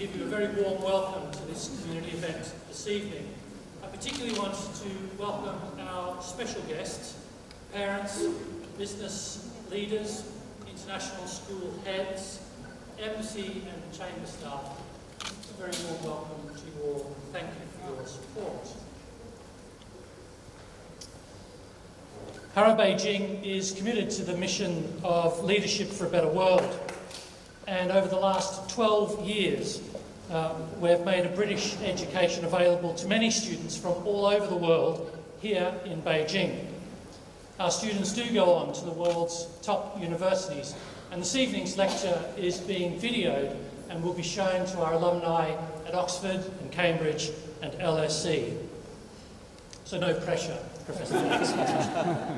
give you a very warm welcome to this community event this evening. I particularly want to welcome our special guests, parents, business leaders, international school heads, embassy and chamber staff. A very warm welcome to you all. Thank you for your support. Harrow Beijing is committed to the mission of leadership for a better world. And over the last 12 years, we've made a British education available to many students from all over the world here in Beijing. Our students do go on to the world's top universities, and this evening's lecture is being videoed and will be shown to our alumni at Oxford and Cambridge and LSE. So no pressure, Professor Jackson.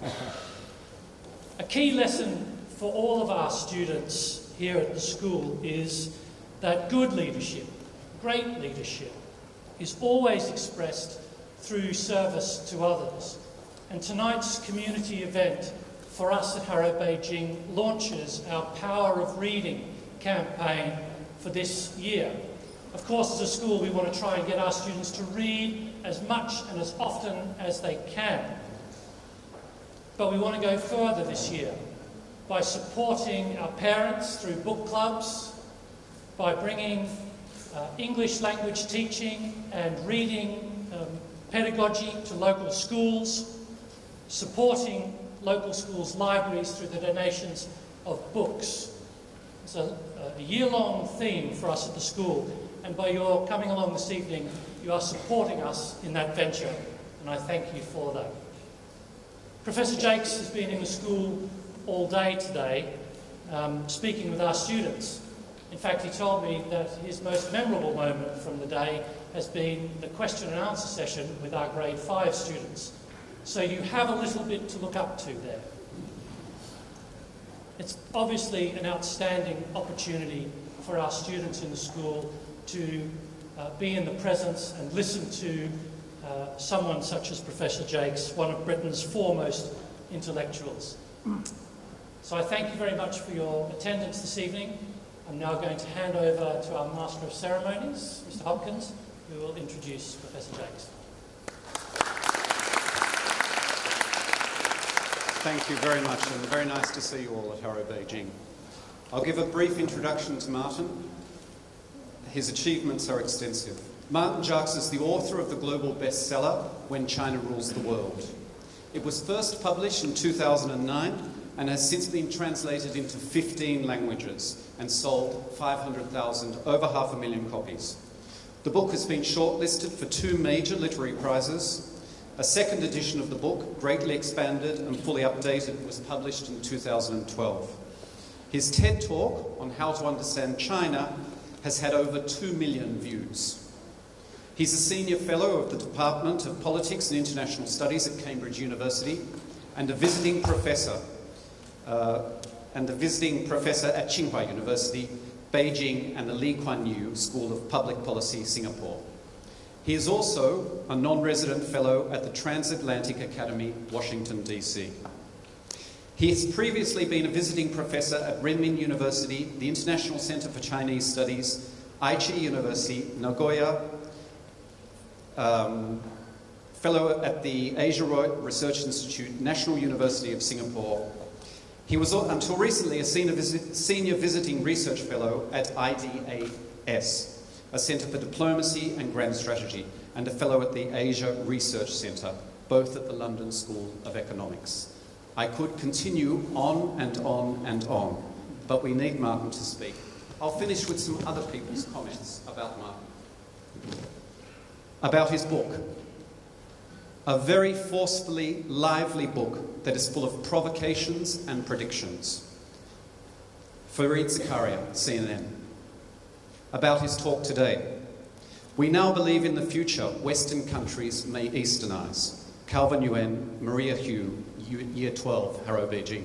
A key lesson for all of our students here at the school is that good leadership, great leadership, is always expressed through service to others. And tonight's community event for us at Harrow Beijing launches our Power of Reading campaign for this year. Of course, as a school, we want to try and get our students to read as much and as often as they can. But we want to go further this year by supporting our parents through book clubs, by bringing English language teaching and reading pedagogy to local schools, supporting local schools' libraries through the donations of books. It's a year-long theme for us at the school, and by your coming along this evening, you are supporting us in that venture, and I thank you for that. Professor Jakes has been in the school all day today, speaking with our students. In fact, he told me that his most memorable moment from the day has been the question and answer session with our grade 5 students. So you have a little bit to look up to there. It's obviously an outstanding opportunity for our students in the school to be in the presence and listen to someone such as Professor Jakes, one of Britain's foremost intellectuals. So I thank you very much for your attendance this evening. I'm now going to hand over to our Master of Ceremonies, Mr. Hopkins, who will introduce Professor Jakes. Thank you very much, and very nice to see you all at Harrow Beijing. I'll give a brief introduction to Martin. His achievements are extensive. Martin Jakes is the author of the global bestseller, When China Rules the World. It was first published in 2009 and has since been translated into 15 languages and sold over 500,000 copies. The book has been shortlisted for 2 major literary prizes. A second edition of the book, greatly expanded and fully updated, was published in 2012. His TED Talk on how to understand China has had over 2 million views. He's a senior fellow of the Department of Politics and International Studies at Cambridge University and a visiting professor at Tsinghua University, Beijing, and the Lee Kuan Yew School of Public Policy, Singapore. He is also a non-resident fellow at the Transatlantic Academy, Washington, D.C. He has previously been a visiting professor at Renmin University, the International Center for Chinese Studies, Aichi University, Nagoya, fellow at the Asia Research Institute, National University of Singapore. He was, until recently, a senior visiting research fellow at IDAS, a Centre for Diplomacy and Grand Strategy, and a fellow at the Asia Research Centre, both at the London School of Economics. I could continue on and on and on, but we need Martin to speak. I'll finish with some other people's comments about Martin. About his book. A very forcefully lively book that is full of provocations and predictions. Fareed Zakaria, CNN. About his talk today. We now believe in the future Western countries may Easternize. Calvin Yuen, Maria Hu, Year 12, Harrow Beijing.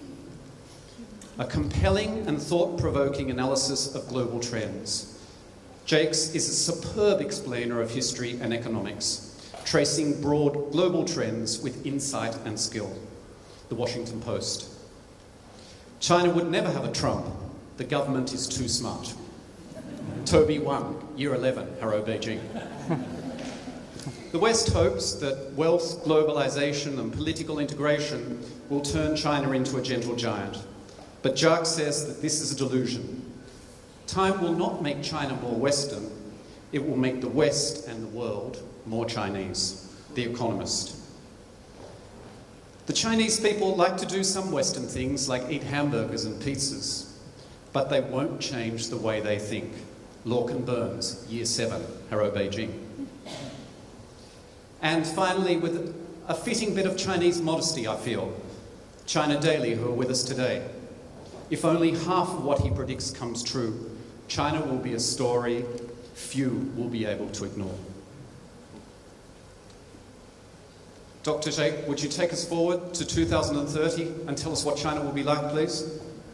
A compelling and thought-provoking analysis of global trends. Jakes is a superb explainer of history and economics, tracing broad global trends with insight and skill. The Washington Post. China would never have a Trump. The government is too smart. Toby 1, Year 11, Harrow, Beijing. The West hopes that wealth, globalisation and political integration will turn China into a gentle giant. But Jacques says that this is a delusion. Time will not make China more Western, it will make the West and the world more Chinese. The Economist. The Chinese people like to do some Western things like eat hamburgers and pizzas, but they won't change the way they think. Lorcan Burns, Year 7, Harrow, Beijing. And finally, with a fitting bit of Chinese modesty, I feel, China Daily, who are with us today. If only half of what he predicts comes true, China will be a story few will be able to ignore. Dr. Jake, would you take us forward to 2030 and tell us what China will be like, please?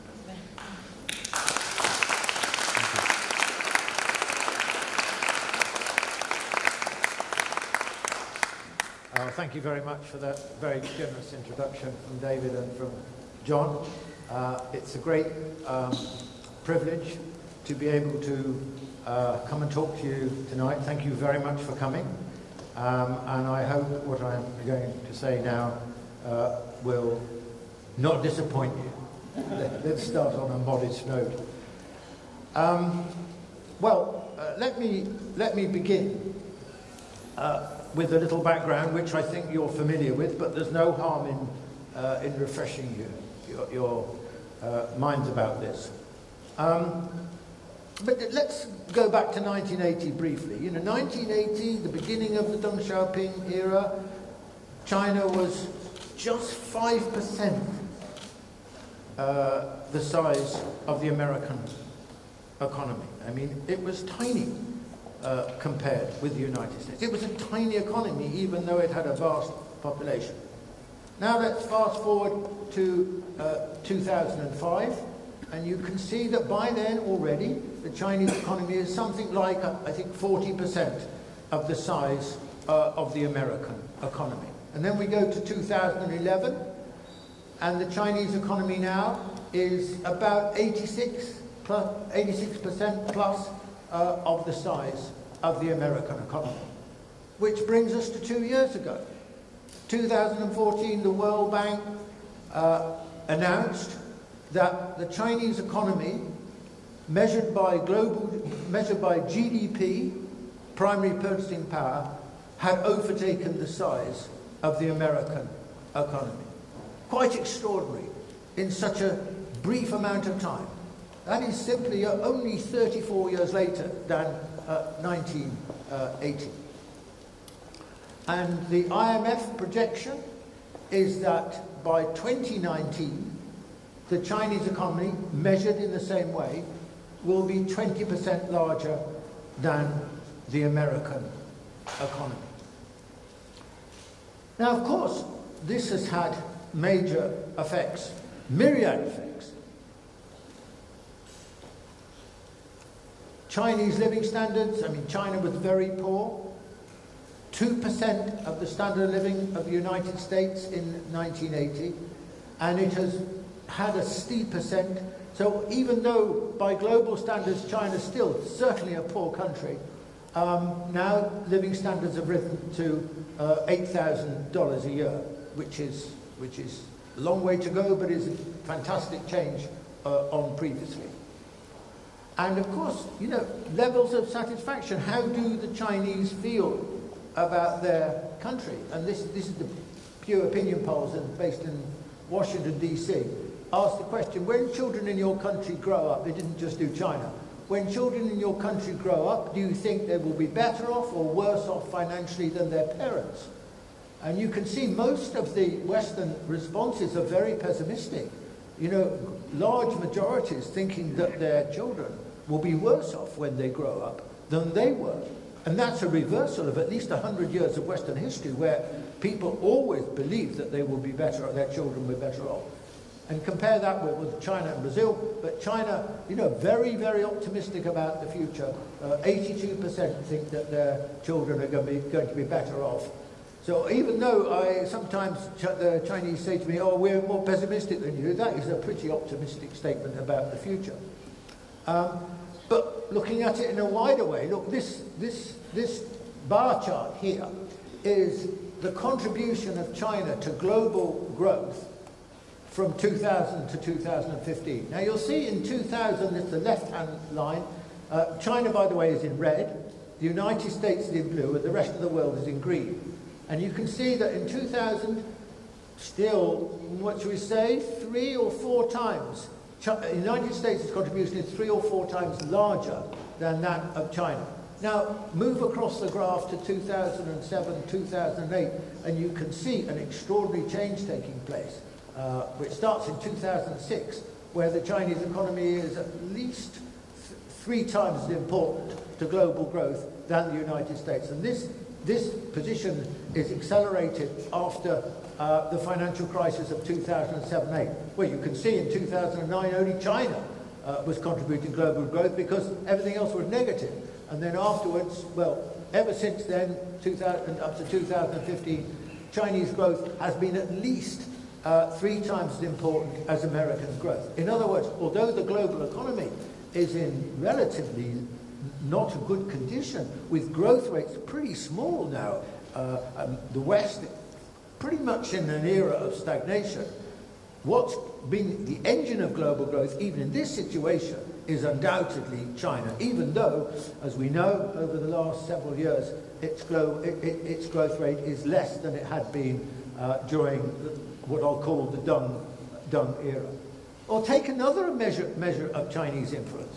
Thank you very much for that very generous introduction from David and from John. It's a great privilege to be able to come and talk to you tonight. Thank you very much for coming. And I hope what I'm going to say now will not disappoint you. Let's start on a modest note. Let me begin with a little background, which I think you're familiar with, but there's no harm in refreshing your minds about this. But let's go back to 1980 briefly. You know, 1980, the beginning of the Deng Xiaoping era, China was just 5% the size of the American economy. I mean, it was tiny compared with the United States. It was a tiny economy, even though it had a vast population. Now let's fast forward to 2005. And you can see that by then already, the Chinese economy is something like, I think, 40% of the size of the American economy. And then we go to 2011, and the Chinese economy now is about 86% plus of the size of the American economy. Which brings us to 2 years ago. 2014, the World Bank announced that the Chinese economy, measured by GDP, primary purchasing power, had overtaken the size of the American economy. Quite extraordinary in such a brief amount of time. That is simply only 34 years later than 1980. And the IMF projection is that by 2019, the Chinese economy, measured in the same way, will be 20% larger than the American economy. Now, of course, this has had major effects, myriad effects. Chinese living standards, I mean, China was very poor. 2% of the standard of living of the United States in 1980, and it has had a steep ascent. So even though by global standards China's still certainly a poor country, now living standards have risen to $8,000 a year, which is a long way to go, but is a fantastic change on previously. And of course, you know, levels of satisfaction. How do the Chinese feel about their country? And this is the Pew Opinion polls based in Washington, D.C. Ask the question, when children in your country grow up, they didn't just do China, when children in your country grow up, do you think they will be better off or worse off financially than their parents? And you can see most of the Western responses are very pessimistic. You know, large majorities thinking that their children will be worse off when they grow up than they were. And that's a reversal of at least 100 years of Western history, where people always believed that they will be better, their children were better off. And compare that with China and Brazil. But China, you know, very, very optimistic about the future. 82% think that their children are going to be better off. So even though sometimes the Chinese say to me, oh, we're more pessimistic than you, that is a pretty optimistic statement about the future. But looking at it in a wider way, look, this bar chart here is the contribution of China to global growth from 2000 to 2015. Now you'll see in 2000, it's the left-hand line. China, by the way, is in red. The United States is in blue, and the rest of the world is in green. And you can see that in 2000, still, what should we say, 3 or 4 times. The United States' contribution is 3 or 4 times larger than that of China. Now, move across the graph to 2007, 2008, and you can see an extraordinary change taking place, which starts in 2006, where the Chinese economy is at least 3 times as important to global growth than the United States. And this position is accelerated after the financial crisis of 2007-8, where you can see in 2009 only China was contributing global growth because everything else was negative. And then afterwards, well, ever since then, up to 2015, Chinese growth has been at least 3 times as important as American growth. In other words, although the global economy is in relatively not a good condition, with growth rates pretty small now, the West pretty much in an era of stagnation, what's been the engine of global growth, even in this situation, is undoubtedly China, even though, as we know, over the last several years, its growth rate is less than it had been during what I'll call the Deng era. Or take another measure of Chinese influence.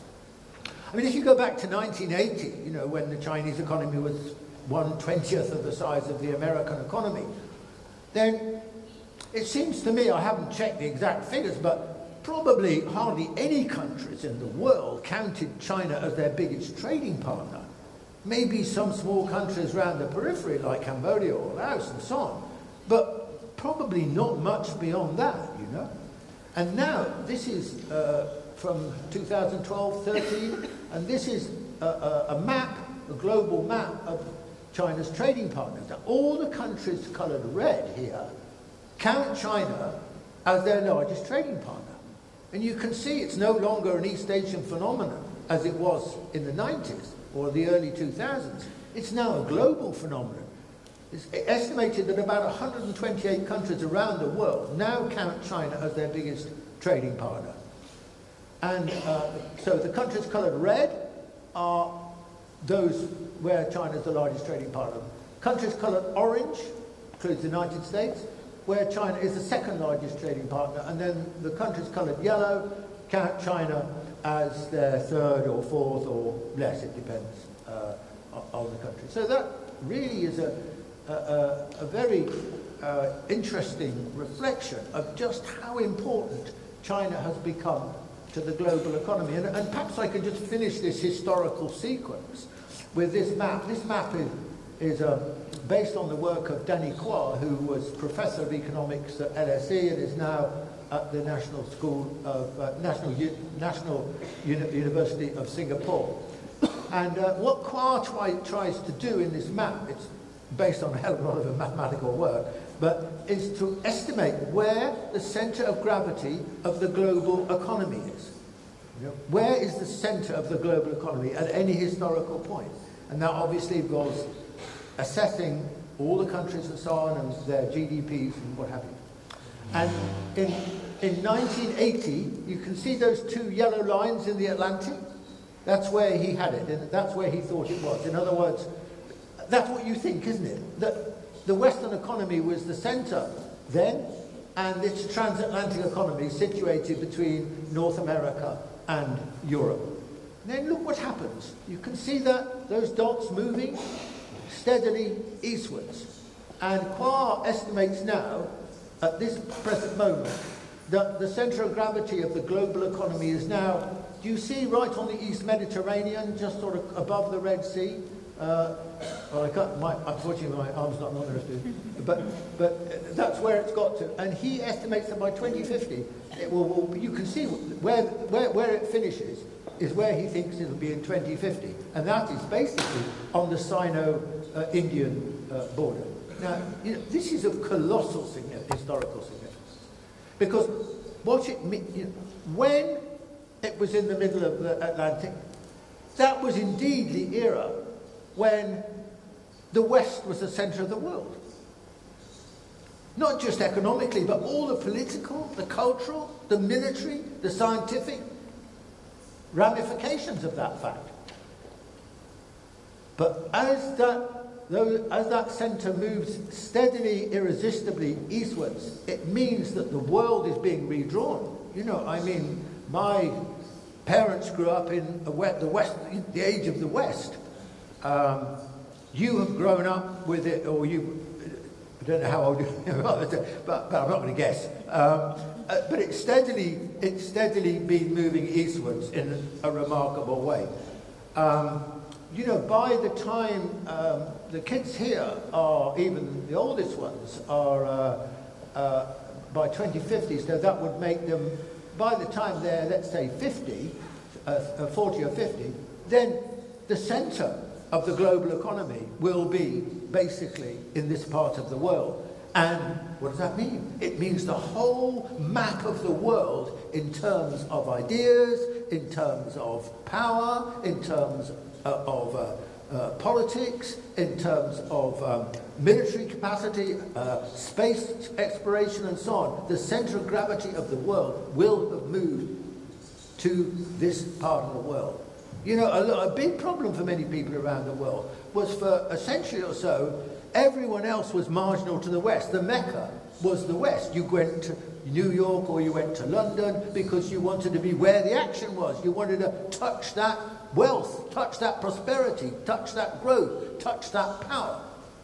I mean, if you go back to 1980, you know, when the Chinese economy was 1/20th of the size of the American economy, then it seems to me, I haven't checked the exact figures, but probably hardly any countries in the world counted China as their biggest trading partner. Maybe some small countries around the periphery, like Cambodia or Laos and so on, but probably not much beyond that, you know. And now, this is from 2012-13, and this is a map, a global map of China's trading partners. Now, all the countries coloured red here count China as their largest trading partner. And you can see it's no longer an East Asian phenomenon as it was in the 90s or the early 2000s. It's now a global phenomenon. It's estimated that about 128 countries around the world now count China as their biggest trading partner. And so the countries coloured red are those where China is the largest trading partner. Countries coloured orange includes the United States, where China is the second largest trading partner, and then the countries coloured yellow count China as their third or fourth or less, it depends on the country. So that really is a very interesting reflection of just how important China has become to the global economy. And perhaps I could just finish this historical sequence with this map. This map is based on the work of Danny Quah, who was Professor of Economics at LSE and is now at the National School of National University of Singapore. And what Quah tries to do in this map, it's based on a hell of a lot of mathematical work, but is to estimate where the centre of gravity of the global economy is. You know, where is the centre of the global economy at any historical point? And that obviously involves assessing all the countries and so on and their GDPs and what have you. And in 1980, you can see those 2 yellow lines in the Atlantic. That's where he had it, and that's where he thought it was. In other words, that's what you think, isn't it? That the Western economy was the centre then, and it's a transatlantic economy situated between North America and Europe. And then look what happens. You can see that those dots moving steadily eastwards. And Quah estimates now, at this present moment, that the centre of gravity of the global economy is now, do you see right on the East Mediterranean, just sort of above the Red Sea? Well, unfortunately, my arm's not long enough to, but that's where it's got to. And he estimates that by 2050, it will you can see where it finishes is where he thinks it'll be in 2050. And that is basically on the Sino-Indian border. Now, you know, this is of colossal historical significance. Because what it means, you know, when it was in the middle of the Atlantic, that was indeed the era when the West was the centre of the world. Not just economically, but all the political, the cultural, the military, the scientific ramifications of that fact. But as that centre moves steadily, irresistibly eastwards, it means that the world is being redrawn. You know, I mean, my parents grew up in the West, the age of the West. You have grown up with it, or you, I don't know how old you are, but I'm not going to guess. But it's steadily been moving eastwards in a remarkable way. You know, by the time the kids here are, even the oldest ones, are by 2050, so that would make them, by the time they're, let's say, 40 or 50, then the centre of the global economy will be basically in this part of the world. And what does that mean? It means the whole map of the world in terms of ideas, in terms of power, in terms of politics, in terms of military capacity, space exploration and so on. The centre of gravity of the world will have moved to this part of the world. You know, a big problem for many people around the world was for a century or so, everyone else was marginal to the West. The Mecca was the West. You went to New York or you went to London because you wanted to be where the action was. You wanted to touch that wealth, touch that prosperity, touch that growth, touch that power.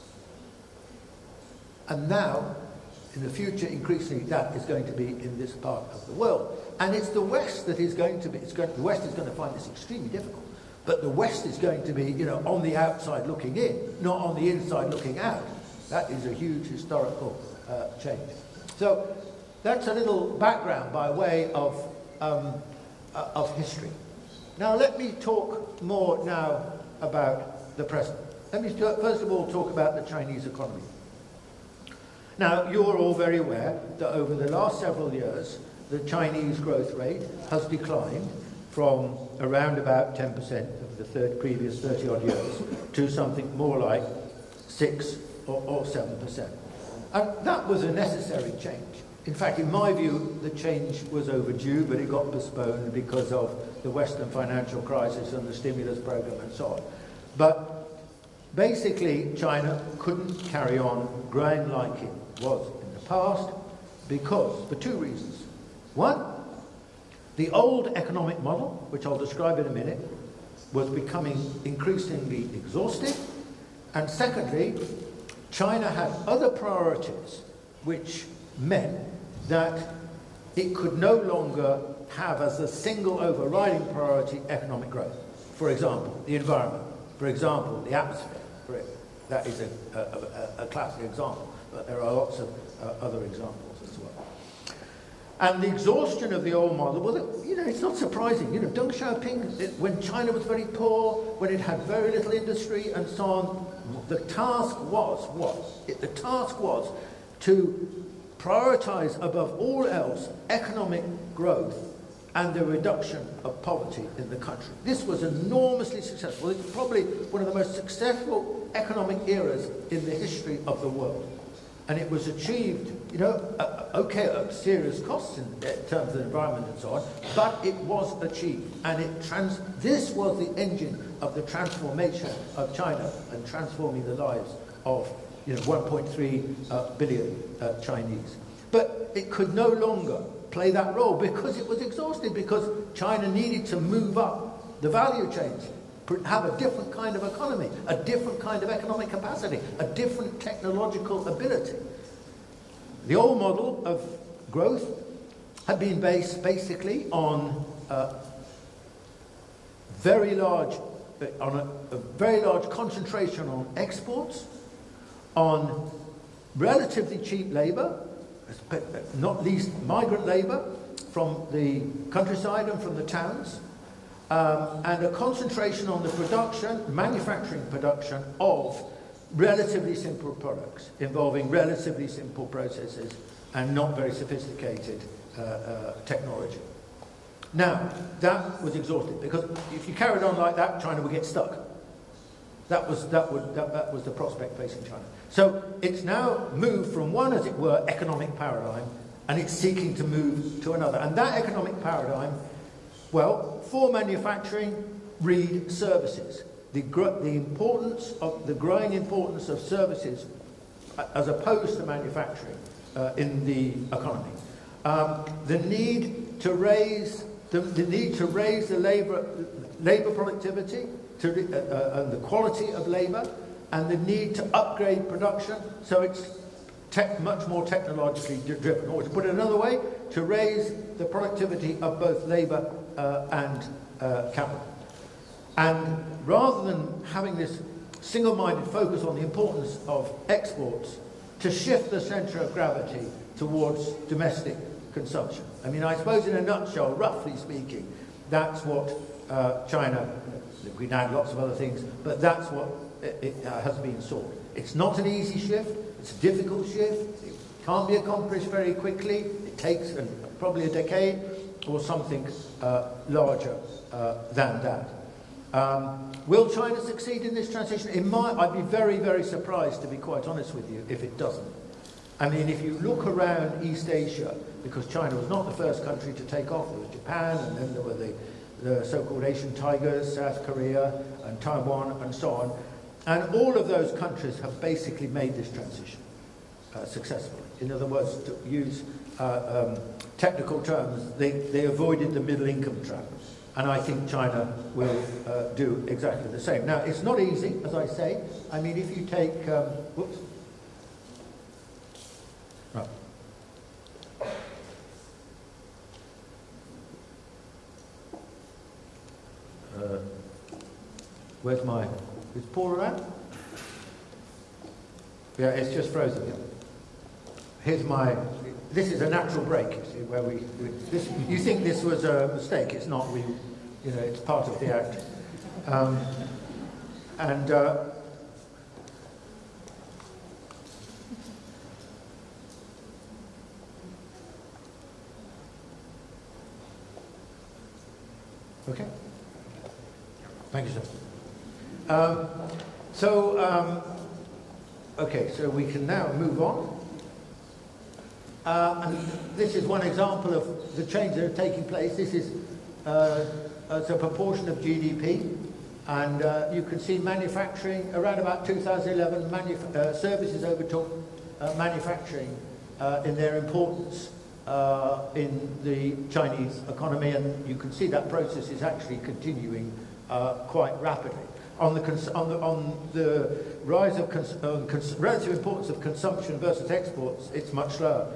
And now, in the future, increasingly, that is going to be in this part of the world. And it's the West that is going to be, the West is going to find this extremely difficult. But the West is going to be, you know, on the outside looking in, not on the inside looking out. That is a huge historical change. So that's a little background by way of history. Now let me talk more now about the present. Let me first of all talk about the Chinese economy. Now you're all very aware that over the last several years the Chinese growth rate has declined from around about 10% of the previous 30 odd years to something more like 6 or 7%. And that was a necessary change. In fact, in my view, the change was overdue, but it got postponed because of the Western financial crisis and the stimulus program and so on. But basically, China couldn't carry on growing like it was in the past for two reasons. One, the old economic model, which I'll describe in a minute, was becoming increasingly exhausted. And secondly, China had other priorities, which meant that it could no longer have as a single overriding priority economic growth. For example, the environment. For example, the atmosphere. That is a classic example, but there are lots of other examples as well. And the exhaustion of the old model, well, you know, it's not surprising. You know, Deng Xiaoping, when China was very poor, when it had very little industry and so on, the task was to prioritize above all else economic growth and the reduction of poverty in the country. This was enormously successful. It's probably one of the most successful economic eras in the history of the world. And it was achieved, you know, okay, at serious costs in terms of the environment and so on, but it was achieved. And this was the engine of the transformation of China and transforming the lives of, you know, 1.3 billion Chinese. But it could no longer play that role because it was exhausted, because China needed to move up the value chains, have a different kind of economy, a different kind of economic capacity, a different technological ability. The old model of growth had been based basically on a very large concentration on exports, on relatively cheap labour, not least migrant labour from the countryside and from the towns, and a concentration on the manufacturing production of relatively simple products involving relatively simple processes and not very sophisticated technology. Now, that was exhausted, because if you carried on like that, China would get stuck. That was the prospect facing China. So it's now moved from one, as it were, economic paradigm, and it's seeking to move to another. And that economic paradigm, well, for manufacturing, read services. The growing importance of services as opposed to manufacturing in the economy. The need to raise the labour productivity and the quality of labour, and the need to upgrade production so it's much more technologically driven. Or to put it another way, to raise the productivity of both labour and capital. And rather than having this single-minded focus on the importance of exports, to shift the centre of gravity towards domestic consumption. I mean, I suppose in a nutshell, roughly speaking, that's what China, we can add lots of other things, but that's what it has been sought. It's not an easy shift, it's a difficult shift, it can't be accomplished very quickly, it takes probably a decade or something larger than that. Will China succeed in this transition? I'd be very, very surprised, to be quite honest with you, if it doesn't. I mean, if you look around East Asia, because China was not the first country to take off, there was Japan, and then there were the so-called Asian tigers, South Korea, and Taiwan, and so on. And all of those countries have basically made this transition successfully. In other words, to use technical terms, they avoided the middle income trap. And I think China will do exactly the same. Now, it's not easy, as I say. I mean, if you take... whoops. Right. Where's my... Is Paul around? Yeah, it's just frozen. Here's my... This is a natural break, you see, where you think this was a mistake. It's not. It's part of the act. Okay. Thank you, sir. Okay, so we can now move on. And this is one example of the changes that are taking place. This is as a proportion of GDP. And you can see manufacturing, around about 2011, services overtook manufacturing in their importance in the Chinese economy. And you can see that process is actually continuing quite rapidly. On the rise of relative importance of consumption versus exports, it's much lower.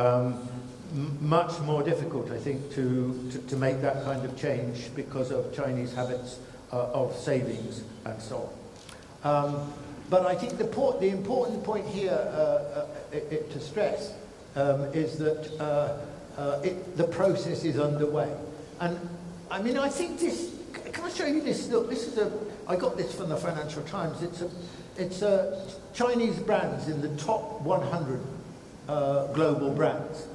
Much more difficult, I think, to make that kind of change because of Chinese habits of savings and so on. But I think the important point here to stress is that the process is underway. And I mean, I think this. Can I show you this? Look, this is I got this from the Financial Times. It's Chinese brands in the top 100 global brands.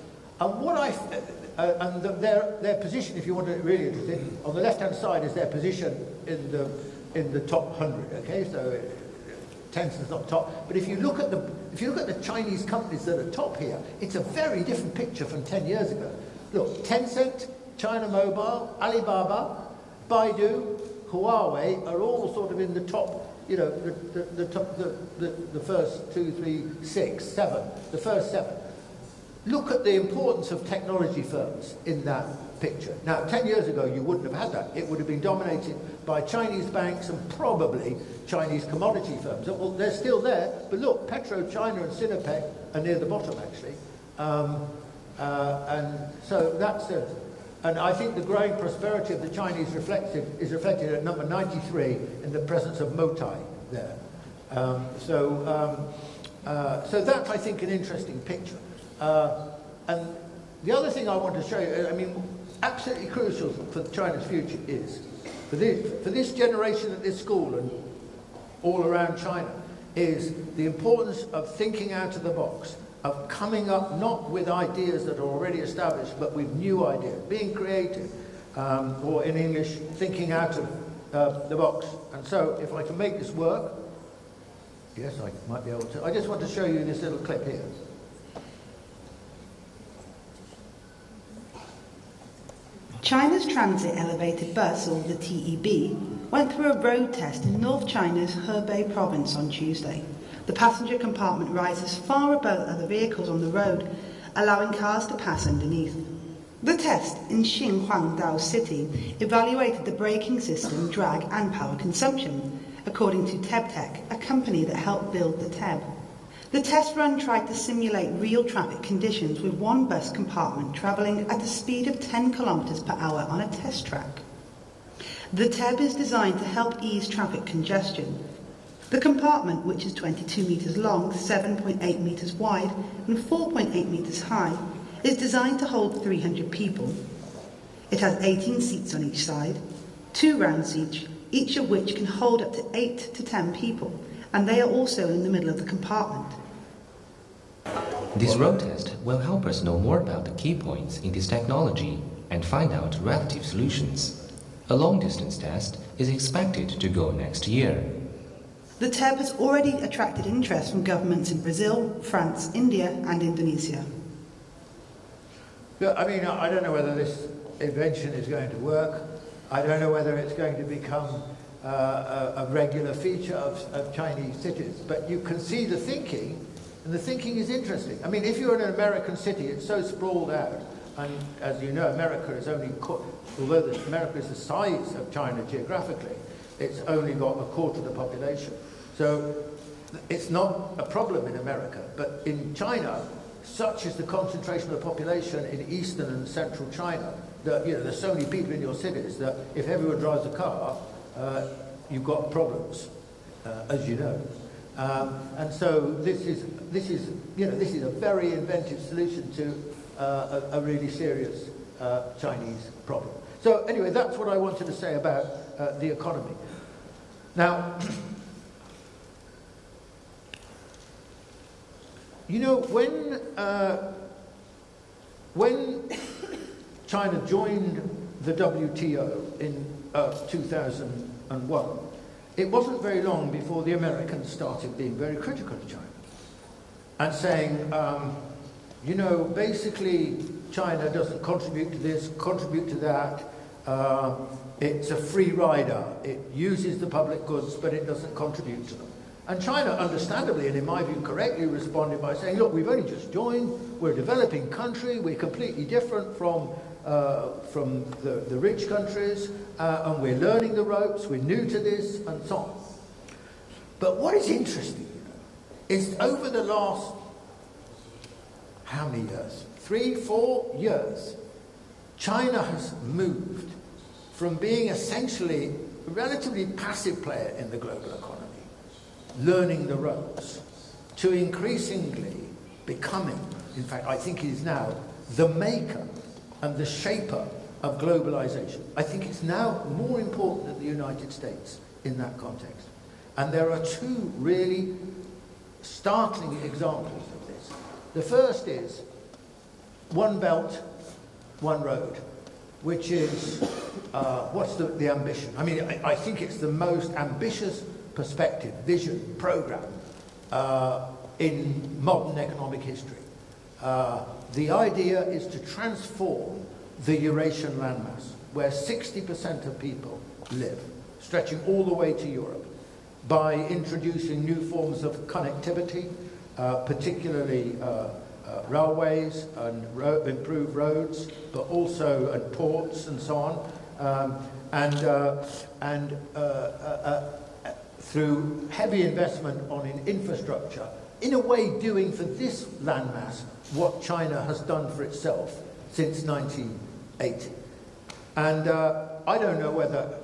And their position, if you want to really interested, on the left-hand side is their position in the top 100. Okay, so Tencent's not top, but if you look at the Chinese companies that are top here, it's a very different picture from 10 years ago. Look, Tencent, China Mobile, Alibaba, Baidu, Huawei are all sort of in the top. You know, the first 2, 3, 6, 7, the first 7. Look at the importance of technology firms in that picture. Now, 10 years ago, you wouldn't have had that. It would have been dominated by Chinese banks and probably Chinese commodity firms. Well, they're still there, but look, PetroChina and Sinopec are near the bottom, actually. And so that's it. And I think the growing prosperity of the Chinese is reflected at number 93 in the presence of Motai there. So that's, I think, an interesting picture. And the other thing I want to show you, I mean, absolutely crucial for China's future is, for this generation at this school and all around China, is the importance of thinking out of the box, of coming up not with ideas that are already established, but with new ideas, being creative, or in English, thinking out of the box. And so if I can make this work, yes, I might be able to. I just want to show you this little clip here. China's Transit Elevated Bus, or the TEB, went through a road test in North China's Hebei province on Tuesday. The passenger compartment rises far above other vehicles on the road, allowing cars to pass underneath. The test in Xinhuangdao City evaluated the braking system, drag and power consumption, according to TEBTech, a company that helped build the TEB. The test run tried to simulate real traffic conditions with one bus compartment travelling at a speed of 10 km per hour on a test track. The TEB is designed to help ease traffic congestion. The compartment, which is 22 metres long, 7.8 metres wide and 4.8 metres high, is designed to hold 300 people. It has 18 seats on each side, 2 round seats, each of which can hold up to 8 to 10 people, and they are also in the middle of the compartment. This road test will help us know more about the key points in this technology and find out relative solutions. A long-distance test is expected to go next year. The TEB has already attracted interest from governments in Brazil, France, India and Indonesia. I mean, I don't know whether this invention is going to work. I don't know whether it's going to become a regular feature of Chinese cities, but you can see the thinking, and the thinking is interesting. I mean, if you're in an American city, it's so sprawled out, and as you know, America is only, although America is the size of China geographically, it's only got a quarter of the population. So it's not a problem in America, but in China, such is the concentration of the population in eastern and central China that, you know, there's so many people in your cities that if everyone drives a car, you've got problems, as you know. And so this is a very inventive solution to a really serious Chinese problem. So anyway, that's what I wanted to say about the economy. Now, you know, when China joined the WTO in 2001, it wasn't very long before the Americans started being very critical of China and saying, you know, basically China doesn't contribute to this, contribute to that. It's a free rider. It uses the public goods, but it doesn't contribute to them. And China, understandably, and in my view correctly, responded by saying, look, we've only just joined, we're a developing country, we're completely different from the rich countries, and we're learning the ropes, we're new to this, and so on. But what is interesting, you know, is over the last, how many years? 3, 4 years, China has moved from being essentially a relatively passive player in the global economy, learning the ropes, to increasingly becoming, in fact, I think it is now, the maker and the shaper of globalization. I think it's now more important than the United States in that context. And there are 2 really startling examples of this. The first is One Belt, One Road, which is, what's the ambition? I mean, I think it's the most ambitious perspective, vision, program in modern economic history. The idea is to transform the Eurasian landmass, where 60% of people live, stretching all the way to Europe, by introducing new forms of connectivity, particularly railways and improved roads, but also and ports and so on, and through heavy investment in infrastructure, in a way doing for this landmass what China has done for itself since 1980. And I don't know whether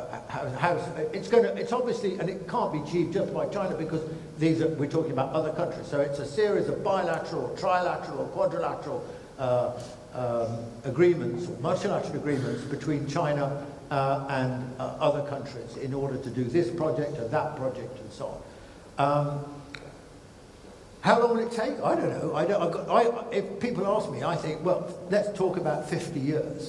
it's obviously, and it can't be achieved just by China, because we're talking about other countries. So it's a series of bilateral, trilateral, or quadrilateral agreements, or multilateral agreements between China and other countries in order to do this project or that project and so on. How long will it take? I don't know. If people ask me, I think, well, let's talk about 50 years.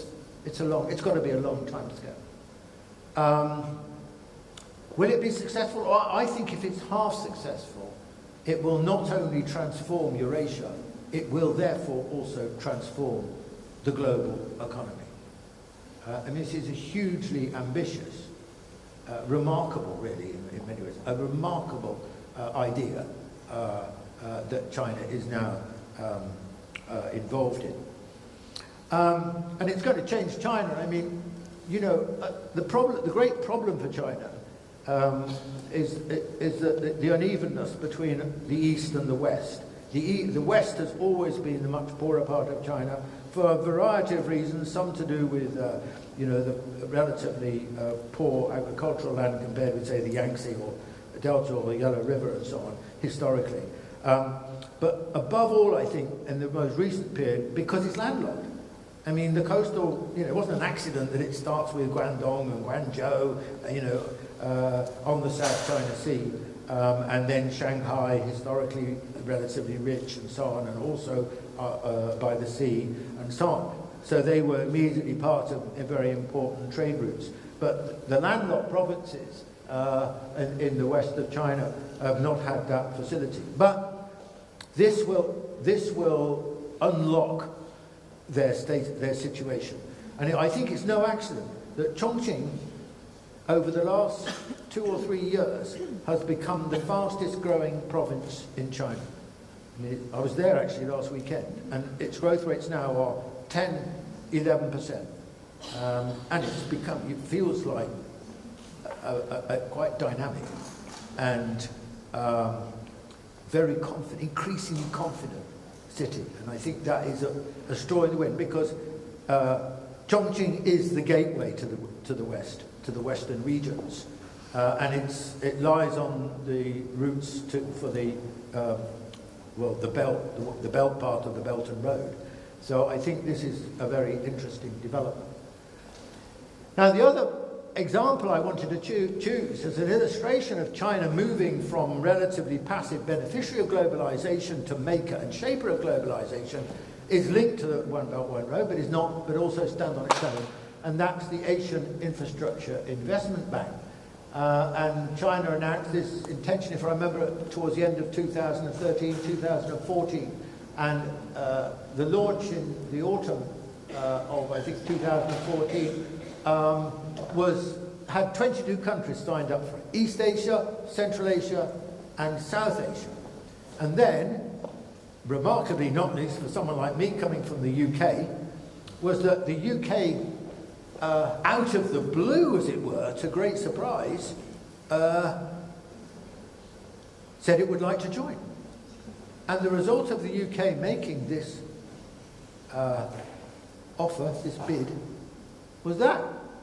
It's got to be a long time scale. Will it be successful? I think if it's half successful, it will not only transform Eurasia, it will therefore also transform the global economy. And this is a hugely ambitious, remarkable, really, in many ways, a remarkable idea that China is now involved in. And it's going to change China. I mean, you know, the great problem for China is the unevenness between the East and the West. The West has always been the much poorer part of China for a variety of reasons, some to do with, you know, the relatively poor agricultural land compared with, say, the Yangtze or the Delta or the Yellow River and so on, historically. But above all, I think, in the most recent period, because it's landlocked. I mean, the coastal, you know, it wasn't an accident that it starts with Guangdong and Guangzhou, you know, on the South China Sea, and then Shanghai, historically relatively rich and so on, and also by the sea and so on. So they were immediately part of very important trade routes. But the landlocked provinces in the west of China have not had that facility. But this will unlock their situation. And I think it's no accident that Chongqing, over the last 2 or 3 years, has become the fastest growing province in China. I mean, I was there actually last weekend, and its growth rates now are 10, 11%. And it's become, it feels like a quite dynamic and very confident, increasingly confident city. And I think that is a straw in the wind, because Chongqing is the gateway to the west, to the western regions. And it lies on the routes for the belt part of the Belt and Road. So I think this is a very interesting development. Now, the other example I wanted to choose as an illustration of China moving from relatively passive beneficiary of globalization to maker and shaper of globalization is linked to the One Belt, One Road, but also stands on its own, and that's the Asian Infrastructure Investment Bank. And China announced this intention, if I remember, towards the end of 2013, 2014, and the launch in the autumn of, I think, 2014 had 22 countries signed up for it: East Asia, Central Asia, and South Asia. And then, remarkably not least for someone like me coming from the UK, was that the UK, out of the blue, as it were, to great surprise, said it would like to join. And the result of the UK making this offer, this bid, was that.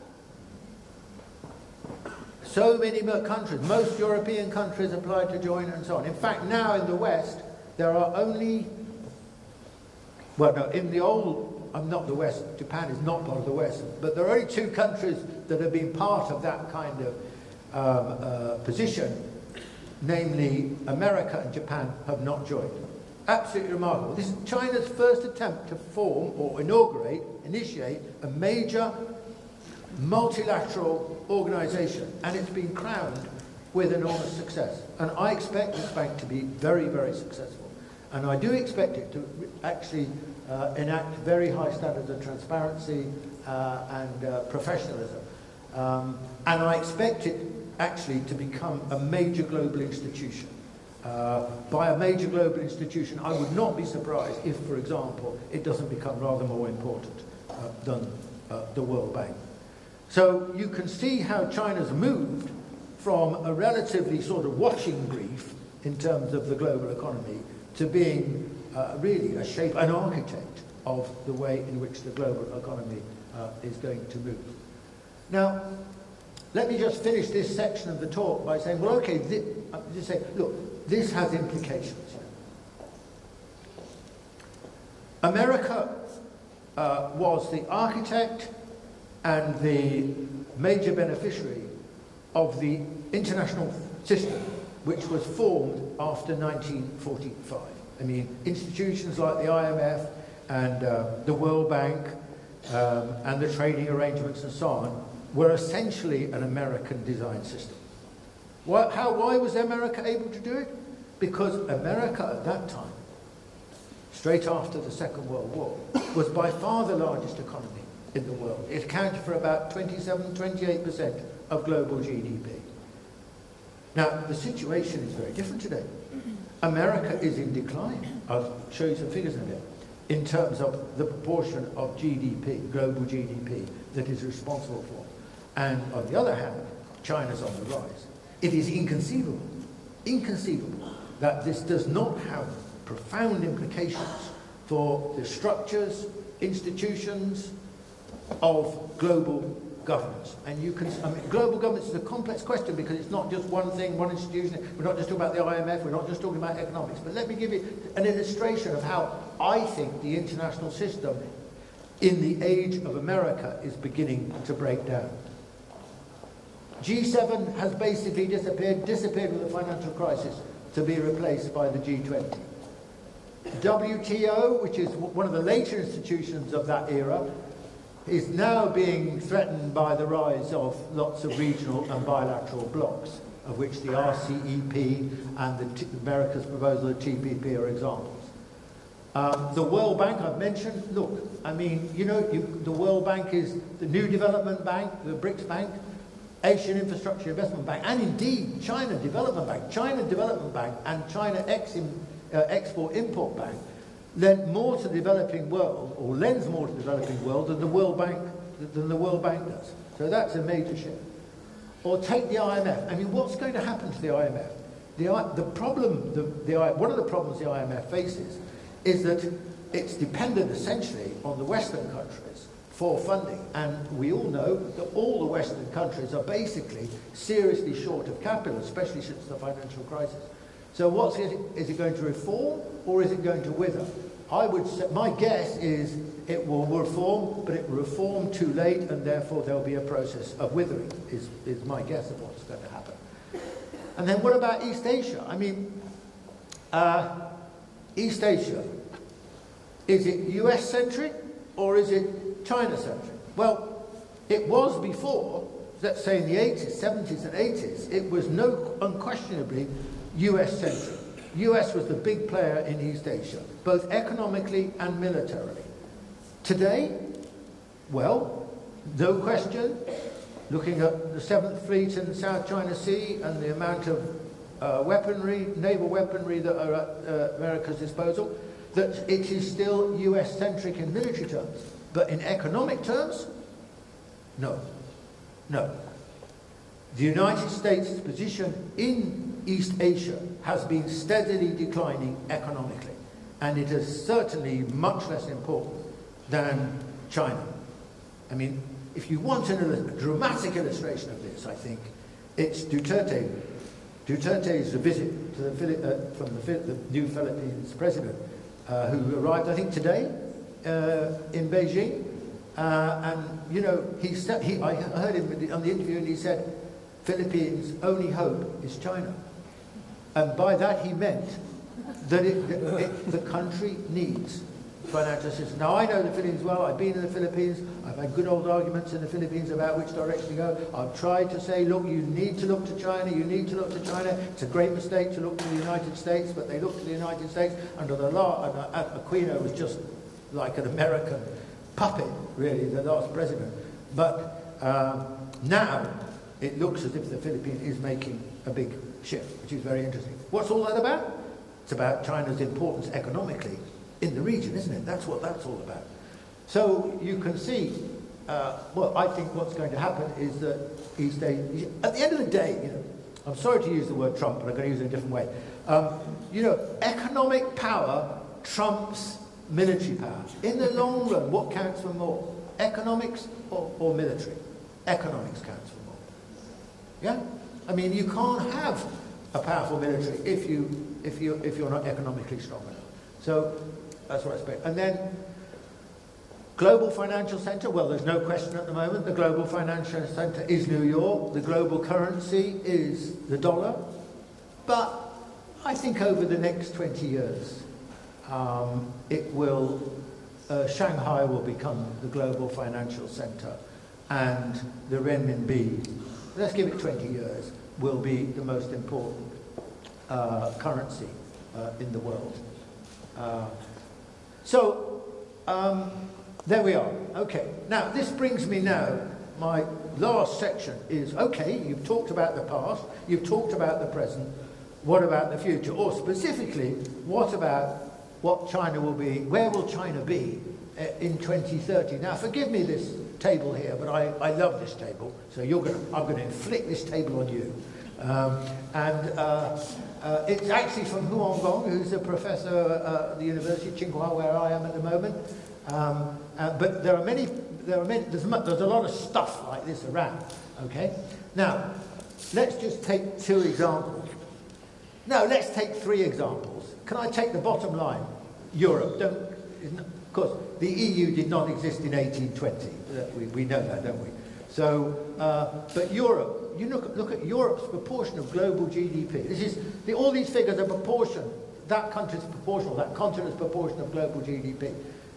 So many more countries, most European countries applied to join and so on. In fact, now in the West, there are only, well, no, in the old, not the West, Japan is not part of the West, but there are only 2 countries that have been part of that kind of position, namely America and Japan have not joined. Absolutely remarkable. This is China's first attempt to form or initiate a major multilateral organization, and it's been crowned with enormous success. And I expect this bank to be very, very successful. And I do expect it to actually enact very high standards of transparency and professionalism. And I expect it actually to become a major global institution. By a major global institution, I would not be surprised if, for example, it doesn't become rather more important than the World Bank. So you can see how China's moved from a relatively sort of watching brief in terms of the global economy to being really an architect of the way in which the global economy is going to move. Now, let me just finish this section of the talk by saying, well, okay, just say, look, this has implications. America was the architect and the major beneficiary of the international system, which was formed after 1945. I mean, institutions like the IMF and the World Bank and the trading arrangements and so on were essentially an American design system. Why was America able to do it? Because America at that time, straight after the Second World War, was by far the largest economy in the world. It accounted for about 28% of global GDP. Now, the situation is very different today. America is in decline. I'll show you some figures in a bit, in terms of the proportion of GDP, global GDP, that is responsible for. And on the other hand, China's on the rise. It is inconceivable that this does not have profound implications for the structures, institutions of global governance. And you can, global governance is a complex question because it's not just one thing, one institution. We're not just talking about the IMF, we're not just talking about economics. But let me give you an illustration of how I think the international system in the age of America is beginning to break down. G7 has basically disappeared with the financial crisis to be replaced by the G20. WTO, which is one of the later institutions of that era, is now being threatened by the rise of lots of regional and bilateral blocs, of which the RCEP and America's proposal of TPP are examples. The World Bank, I've mentioned. Look, I mean, you know, the World Bank is the New Development Bank, the BRICS Bank, Asian Infrastructure Investment Bank, and indeed China Development Bank. China Development Bank and China Export-Import Bank lend more to the developing world, or lends more to the developing world than the World Bank does. So that's a major shift. Or take the IMF. I mean, what's going to happen to the IMF? One of the problems the IMF faces is that it's dependent essentially on the Western countries for funding, and we all know that all the Western countries are basically seriously short of capital, especially since the financial crisis. So is it going to reform or is it going to wither? I would say, my guess is it will reform, but it will reform too late, and therefore there'll be a process of withering, is my guess of what's going to happen. And then what about East Asia? I mean, East Asia, is it US-centric or is it China-centric? Well, it was before, let's say in the 80s, 70s and 80s, it was unquestionably US-centric. US was the big player in East Asia, both economically and militarily. Today, well, no question, looking at the 7th Fleet in the South China Sea and the amount of weaponry, naval weaponry that are at America's disposal, that it is still US-centric in military terms. But in economic terms, no. No. The United States' position in East Asia has been steadily declining economically, and it is certainly much less important than China. I mean, if you want a dramatic illustration of this, I think it's Duterte. Duterte's visit to from the new Philippines president, who arrived, I think, today in Beijing, and you know, I heard him on the interview, and he said, Philippines' only hope is China. And by that he meant that the country needs financial assistance. Now, I know the Philippines well. I've been in the Philippines. I've had good old arguments in the Philippines about which direction to go. I've tried to say, look, you need to look to China. You need to look to China. It's a great mistake to look to the United States, but they looked to the United States under the law. And Aquino was just like an American puppet, really, the last president. But now it looks as if the Philippines is making a big shift, which is very interesting. What's all that about? It's about China's importance economically in the region, isn't it? That's what that's all about. So you can see, well, I think what's going to happen is that East Asia, at the end of the day, you know, I'm sorry to use the word Trump, but I'm going to use it in a different way. You know, economic power trumps military power. In the long run, what counts for more? Economics or military? Economics counts for more. Yeah? I mean, you can't have a powerful military if you're not economically strong enough. So that's what I expect. And then global financial center. Well, there's no question at the moment. The global financial center is New York. The global currency is the dollar. But I think over the next 20 years, it will Shanghai will become the global financial center, and the renminbi, let's give it 20 years, will be the most important currency in the world. There we are. Okay, now this brings me now, my last section is, okay, you've talked about the past, you've talked about the present, what about the future? Or specifically, what about what China will be, where will China be in 2030? Now forgive me this table here, but I love this table, so I'm going to inflict this table on you. It's actually from Huangong, who's a professor at the University of Tsinghua, where I am at the moment. But there's a lot of stuff like this around, okay? Now, let's just take 2 examples. No, let's take 3 examples. Can I take the bottom line? Europe, of course, the EU did not exist in 1820. We know that, don't we? So, but Europe, you look at Europe's proportion of global GDP. All these figures are proportion. That country's proportional, that continent's proportion of global GDP.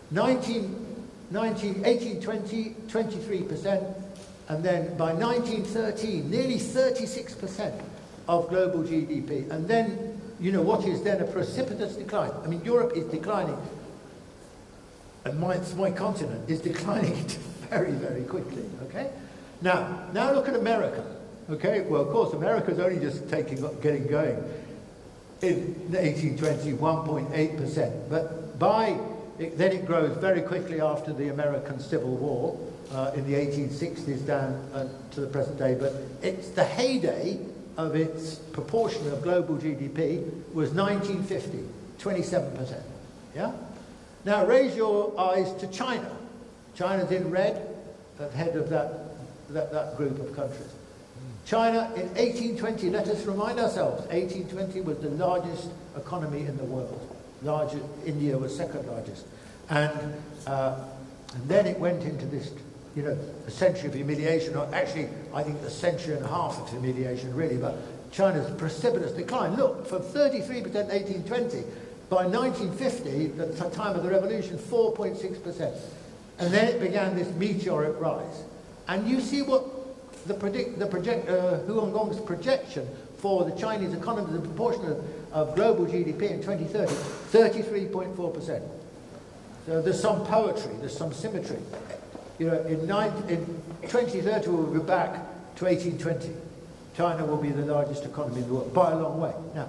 1820, 23%, and then by 1913, nearly 36% of global GDP. And then, you know, what is then a precipitous decline. I mean, Europe is declining, and my continent is declining very, very quickly, okay? Now look at America, okay? Well, of course, America's only just getting going. In 1820, 1.8%, but then it grows very quickly after the American Civil War in the 1860s down to the present day. But it's the heyday of its proportion of global GDP was 1950, 27%. Yeah? Now raise your eyes to China. China's in red, at the head of that group of countries. China in 1820, let us remind ourselves, 1820 was the largest economy in the world. India was second largest. And then it went into this, you know, a century of humiliation, or actually, I think a century and a half of humiliation, really, but China's precipitous decline. Look, from 33% 1820, by 1950, the time of the revolution, 4.6%. And then it began this meteoric rise. And you see what Huangong's projection for the Chinese economy, the proportion of global GDP in 2030, 33.4%. So there's some poetry, there's some symmetry. You know, in 2030 we'll be back to 1820. China will be the largest economy in the world, by a long way. Now,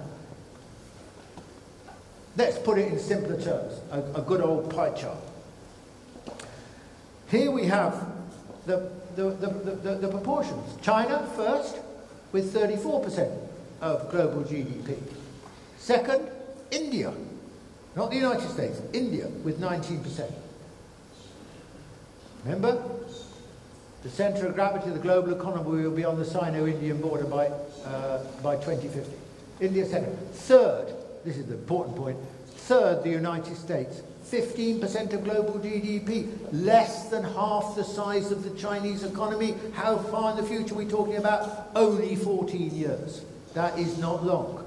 let's put it in simpler terms, a good old pie chart. Here we have the proportions. China first, with 34% of global GDP. Second, India. Not the United States, India, with 19%. Remember? The centre of gravity of the global economy will be on the Sino-Indian border by 2050. India second. Third, this is the important point, third, the United States. 15% of global GDP, less than half the size of the Chinese economy. How far in the future are we talking about? Only 14 years. That is not long.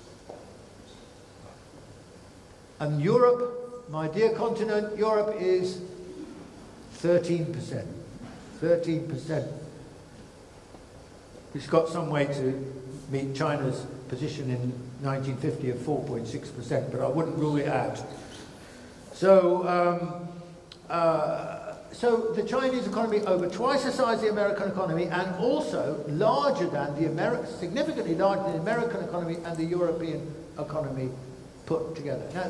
And Europe, my dear continent, Europe is 13%. 13%. It's got some way to meet China's position in 1950 of 4.6%, but I wouldn't rule it out. So, so the Chinese economy over twice the size of the American economy, and also larger than the significantly larger than the American economy and the European economy put together. Now,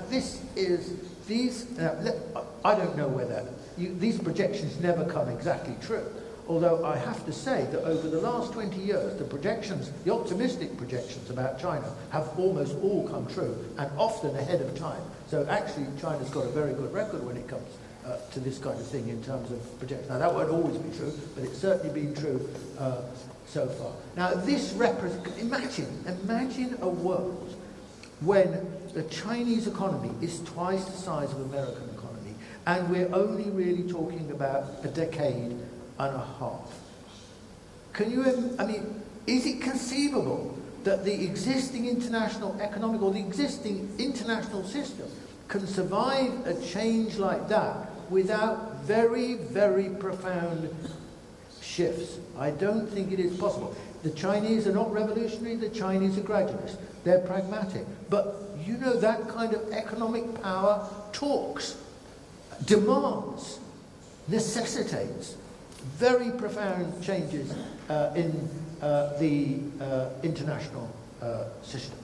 I don't know whether these projections never come exactly true. Although I have to say that over the last 20 years, the projections, the optimistic projections about China have almost all come true, and often ahead of time. So actually, China's got a very good record when it comes to this kind of thing in terms of projections. Now, that won't always be true, but it's certainly been true so far. Now, this represents, imagine a world when the Chinese economy is twice the size of the American economy, and we're only really talking about a decade and a half. Can you, I mean, is it conceivable that the existing international economic or the existing international system can survive a change like that without very, very profound shifts. I don't think it is possible. The Chinese are not revolutionary, the Chinese are gradualists. They're pragmatic. But you know, that kind of economic power talks, demands, necessitates very profound changes in the international system.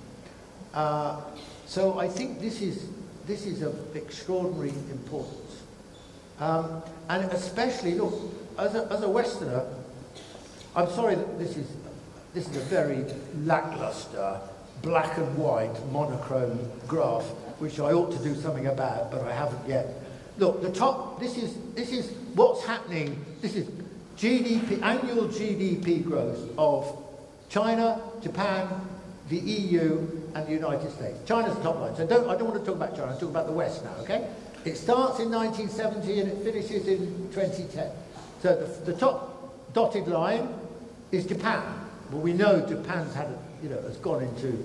So I think this is of extraordinary importance. And especially, look, as a Westerner, I'm sorry that this is a very lackluster, black and white, monochrome graph, which I ought to do something about, but I haven't yet. Look, the top, this is what's happening. This is GDP, annual GDP growth of China, Japan, the EU, and the United States. China's the top line. So I don't want to talk about China, I'm talking about the West now, okay? It starts in 1970 and it finishes in 2010. So the top dotted line is Japan. Well, we know Japan's had, has gone into,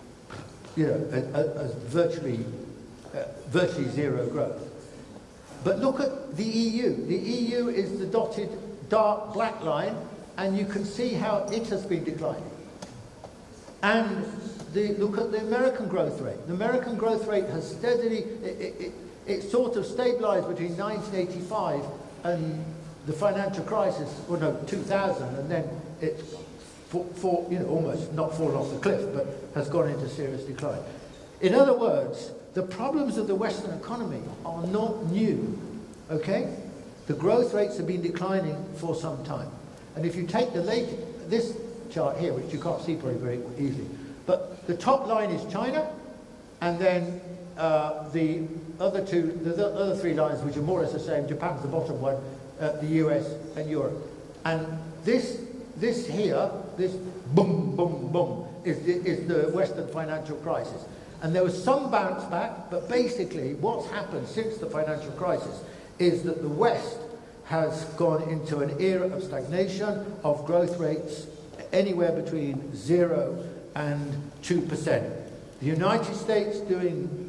as virtually zero growth. But look at the EU. The EU is the dotted dark black line, and you can see how it has been declining. And look at the American growth rate. The American growth rate has steadily, it sort of stabilized between 1985 and the financial crisis, 2000, and then it's almost not fallen off the cliff, but has gone into serious decline. In other words, the problems of the Western economy are not new, okay? The growth rates have been declining for some time. And if you take this chart here, which you can't see probably very easily, but the top line is China, and then the other three lines, which are more or less the same, Japan's the bottom one, the US and Europe. And this here, this boom, boom, boom, is the Western financial crisis. And there was some bounce back, but basically what's happened since the financial crisis is that the West has gone into an era of stagnation, of growth rates anywhere between 0 and 2%. The United States doing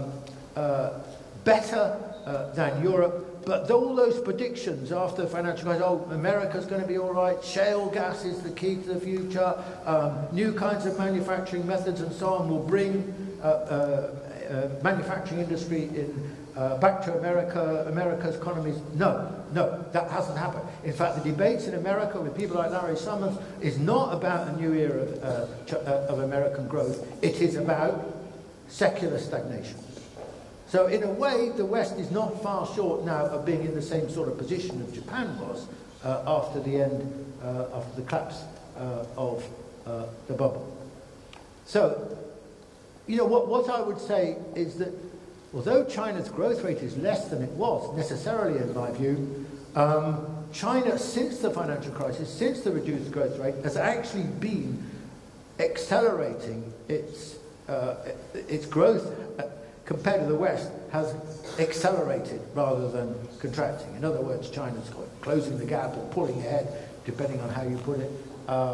better than Europe, but all those predictions after the financial crisis, America's going to be all right, shale gas is the key to the future, new kinds of manufacturing methods and so on will bring manufacturing industry back to America's economies. No, that hasn't happened. In fact, the debates in America with people like Larry Summers is not about a new era of American growth. It is about secular stagnation. So in a way, the West is not far short now of being in the same sort of position as Japan was after the collapse of the bubble. So, what I would say is that although China's growth rate is less than it was, necessarily in my view, China, since the financial crisis, since the reduced growth rate, has actually been accelerating its growth compared to the West, has accelerated rather than contracting. In other words, China's closing the gap or pulling ahead, depending on how you put it,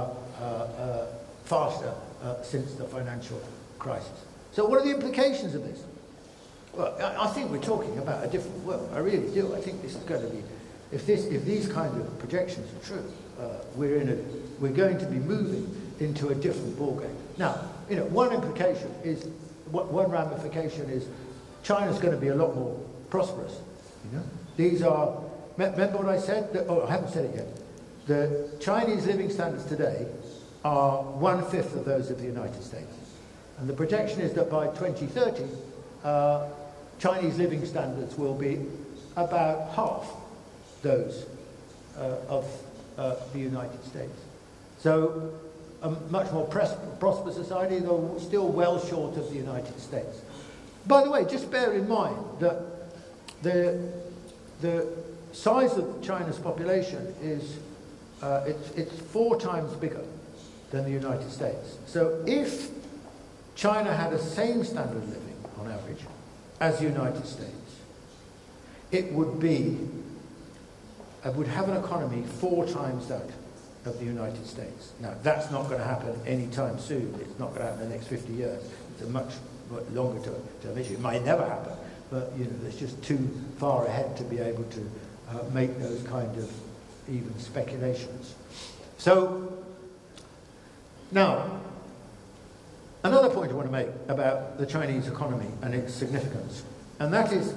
faster since the financial crisis. So what are the implications of this? Well, I think we're talking about a different world. I really do. I think this is going to be, if these kind of projections are true, we're going to be moving into a different ballgame. Now, one implication is, one ramification is, China's going to be a lot more prosperous. These are, remember what I said? I haven't said it yet. The Chinese living standards today are 1/5 of those of the United States. And the projection is that by 2030, Chinese living standards will be about half those of the United States. So a much more prosperous society, though still well short of the United States. By the way, just bear in mind that the size of China's population is it's 4 times bigger than the United States. So if China had the same standard of living, on average, as the United States, it would have an economy 4 times that of the United States. Now, that's not going to happen anytime soon. It's not going to happen in the next 50 years. It's a much longer term issue. It might never happen. but you know, it's just too far ahead to be able to make those kind of even speculations. So, now, another point I want to make about the Chinese economy and its significance, and that is,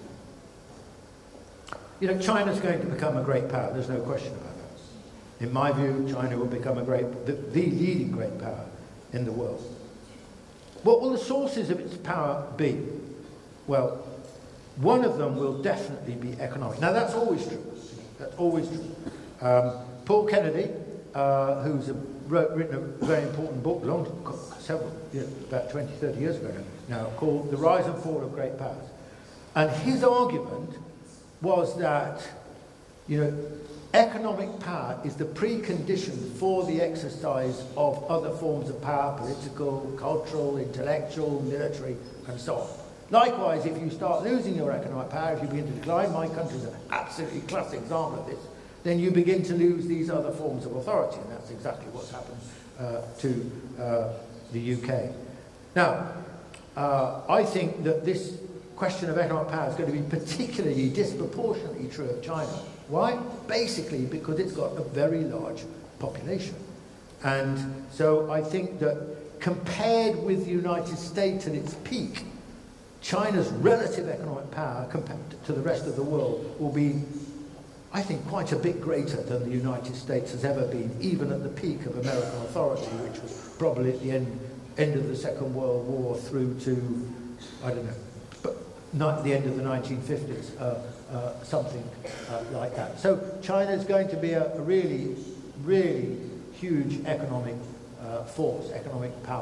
you know, China's going to become a great power, there's no question about that. In my view, China will become the leading great power in the world. What will the sources of its power be? Well, one of them will definitely be economic. Now, that's always true. That's always true. Paul Kennedy, who's written a very important book, about 20, 30 years ago now, called The Rise and Fall of Great Powers. And his argument was that, you know, economic power is the precondition for the exercise of other forms of power, political, cultural, intellectual, military, and so on. Likewise, if you start losing your economic power, if you begin to decline, my country is an absolutely classic example of this, then you begin to lose these other forms of authority, and that's exactly what's happened to the UK. Now, I think that this question of economic power is going to be particularly disproportionately true of China. Why? Basically because it's got a very large population. And so I think that compared with the United States at its peak, China's relative economic power compared to the rest of the world will be, I think, quite a bit greater than the United States has ever been, even at the peak of American authority, which was probably at the end of the Second World War through to, I don't know, but not the end of the 1950s, something like that. So China is going to be a really, really huge economic force, economic power.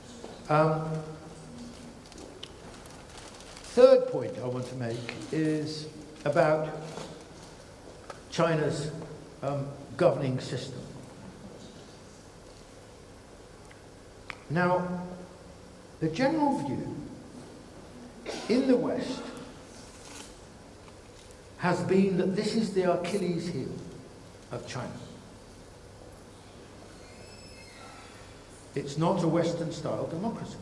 Third point I want to make is about China's governing system. Now, the general view in the West has been that this is the Achilles heel of China. It's not a Western-style democracy.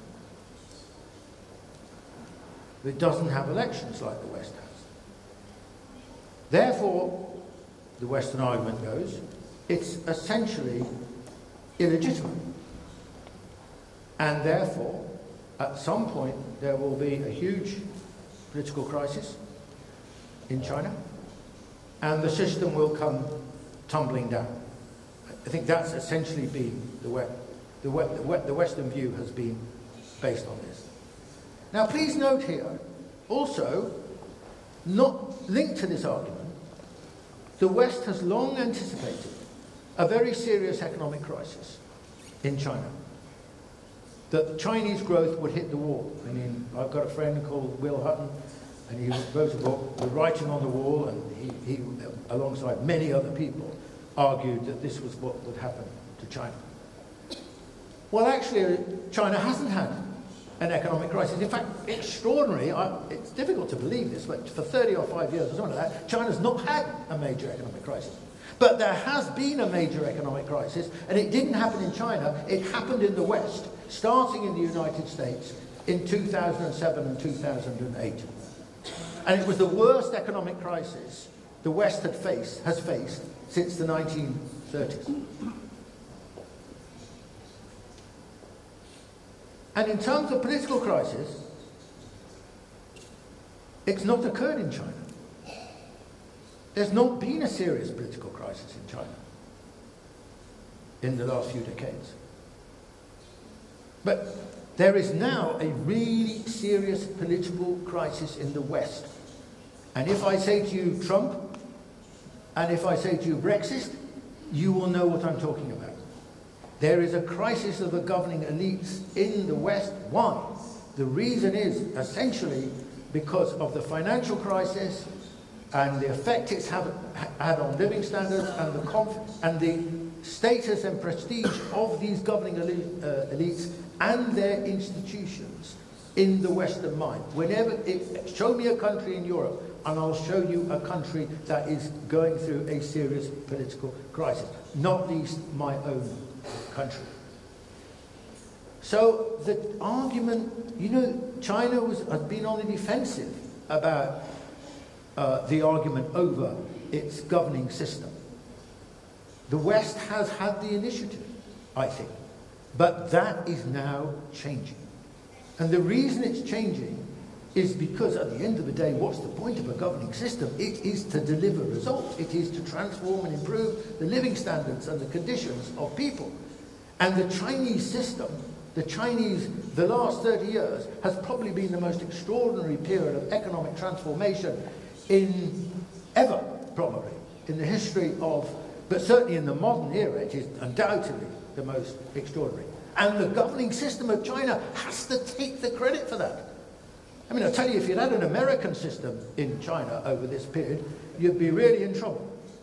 It doesn't have elections like the West has. Therefore, the Western argument goes, it's essentially illegitimate. And therefore, at some point, there will be a huge political crisis in China, and the system will come tumbling down. I think that's essentially been the Western view has been based on this. Now, please note here, also, not linked to this argument, the West has long anticipated a very serious economic crisis in China. That Chinese growth would hit the wall. I mean, I've got a friend called Will Hutton, and he wrote a book, The Writing on the Wall, and he, alongside many other people, argued that this was what would happen to China. Well, actually, China hasn't had an economic crisis. In fact, extraordinary, it's difficult to believe this, but for 30 or 5 years or something like that, China's not had a major economic crisis. But there has been a major economic crisis, and it didn't happen in China, it happened in the West, starting in the United States in 2007 and 2008. And it was the worst economic crisis the West has faced since the 1930s. And in terms of political crisis, it's not occurred in China. There's not been a serious political crisis in China in the last few decades. But there is now a really serious political crisis in the West. And if I say to you Trump, and if I say to you Brexit, you will know what I'm talking about. There is a crisis of the governing elites in the West. Why? The reason is essentially because of the financial crisis and the effect it's had on living standards and the status and prestige of these governing elites and their institutions in the Western mind. Show me a country in Europe and I'll show you a country that is going through a serious political crisis, not least my own country. So the argument, you know, China has been on the defensive about the argument over its governing system. The West has had the initiative, I think, but that is now changing. And the reason it's changing is because at the end of the day, what's the point of a governing system? It is to deliver results. It is to transform and improve the living standards and the conditions of people. And the Chinese system, the last 30 years, has probably been the most extraordinary period of economic transformation ever, probably, in the history of, but certainly in the modern era, it is undoubtedly the most extraordinary. And the governing system of China has to take the credit for that. I mean, I'll tell you, if you'd had an American system in China over this period, you'd be really in trouble.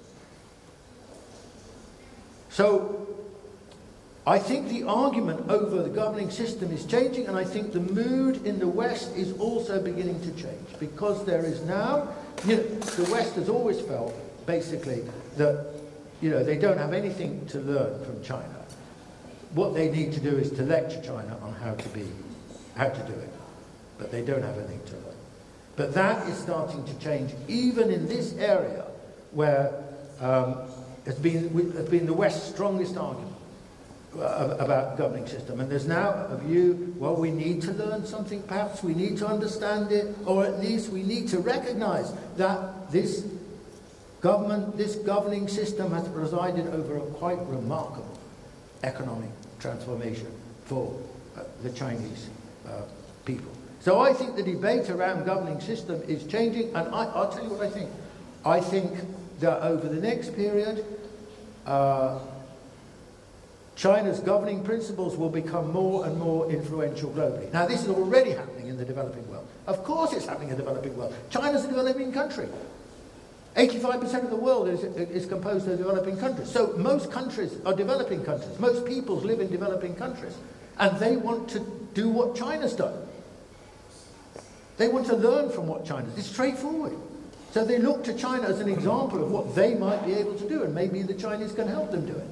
So, I think the argument over the governing system is changing, and I think the mood in the West is also beginning to change, because there is now, the West has always felt, basically, that, they don't have anything to learn from China. What they need to do is to lecture China on how to do it. But they don't have anything to learn. But that is starting to change, even in this area where has been the West's strongest argument about governing system. And there's now a view, well, we need to learn something, perhaps we need to understand it, or at least we need to recognize that this governing system has presided over a quite remarkable economic transformation for the Chinese people. So I think the debate around governing system is changing, and I'll tell you what I think. I think that over the next period, China's governing principles will become more and more influential globally. Now, this is already happening in the developing world. Of course it's happening in the developing world. China's a developing country. 85% of the world is composed of developing countries. So most countries are developing countries. Most peoples live in developing countries. And they want to do what China's done. They want to learn from what China's done. It's straightforward. So they look to China as an example of what they might be able to do, and maybe the Chinese can help them do it.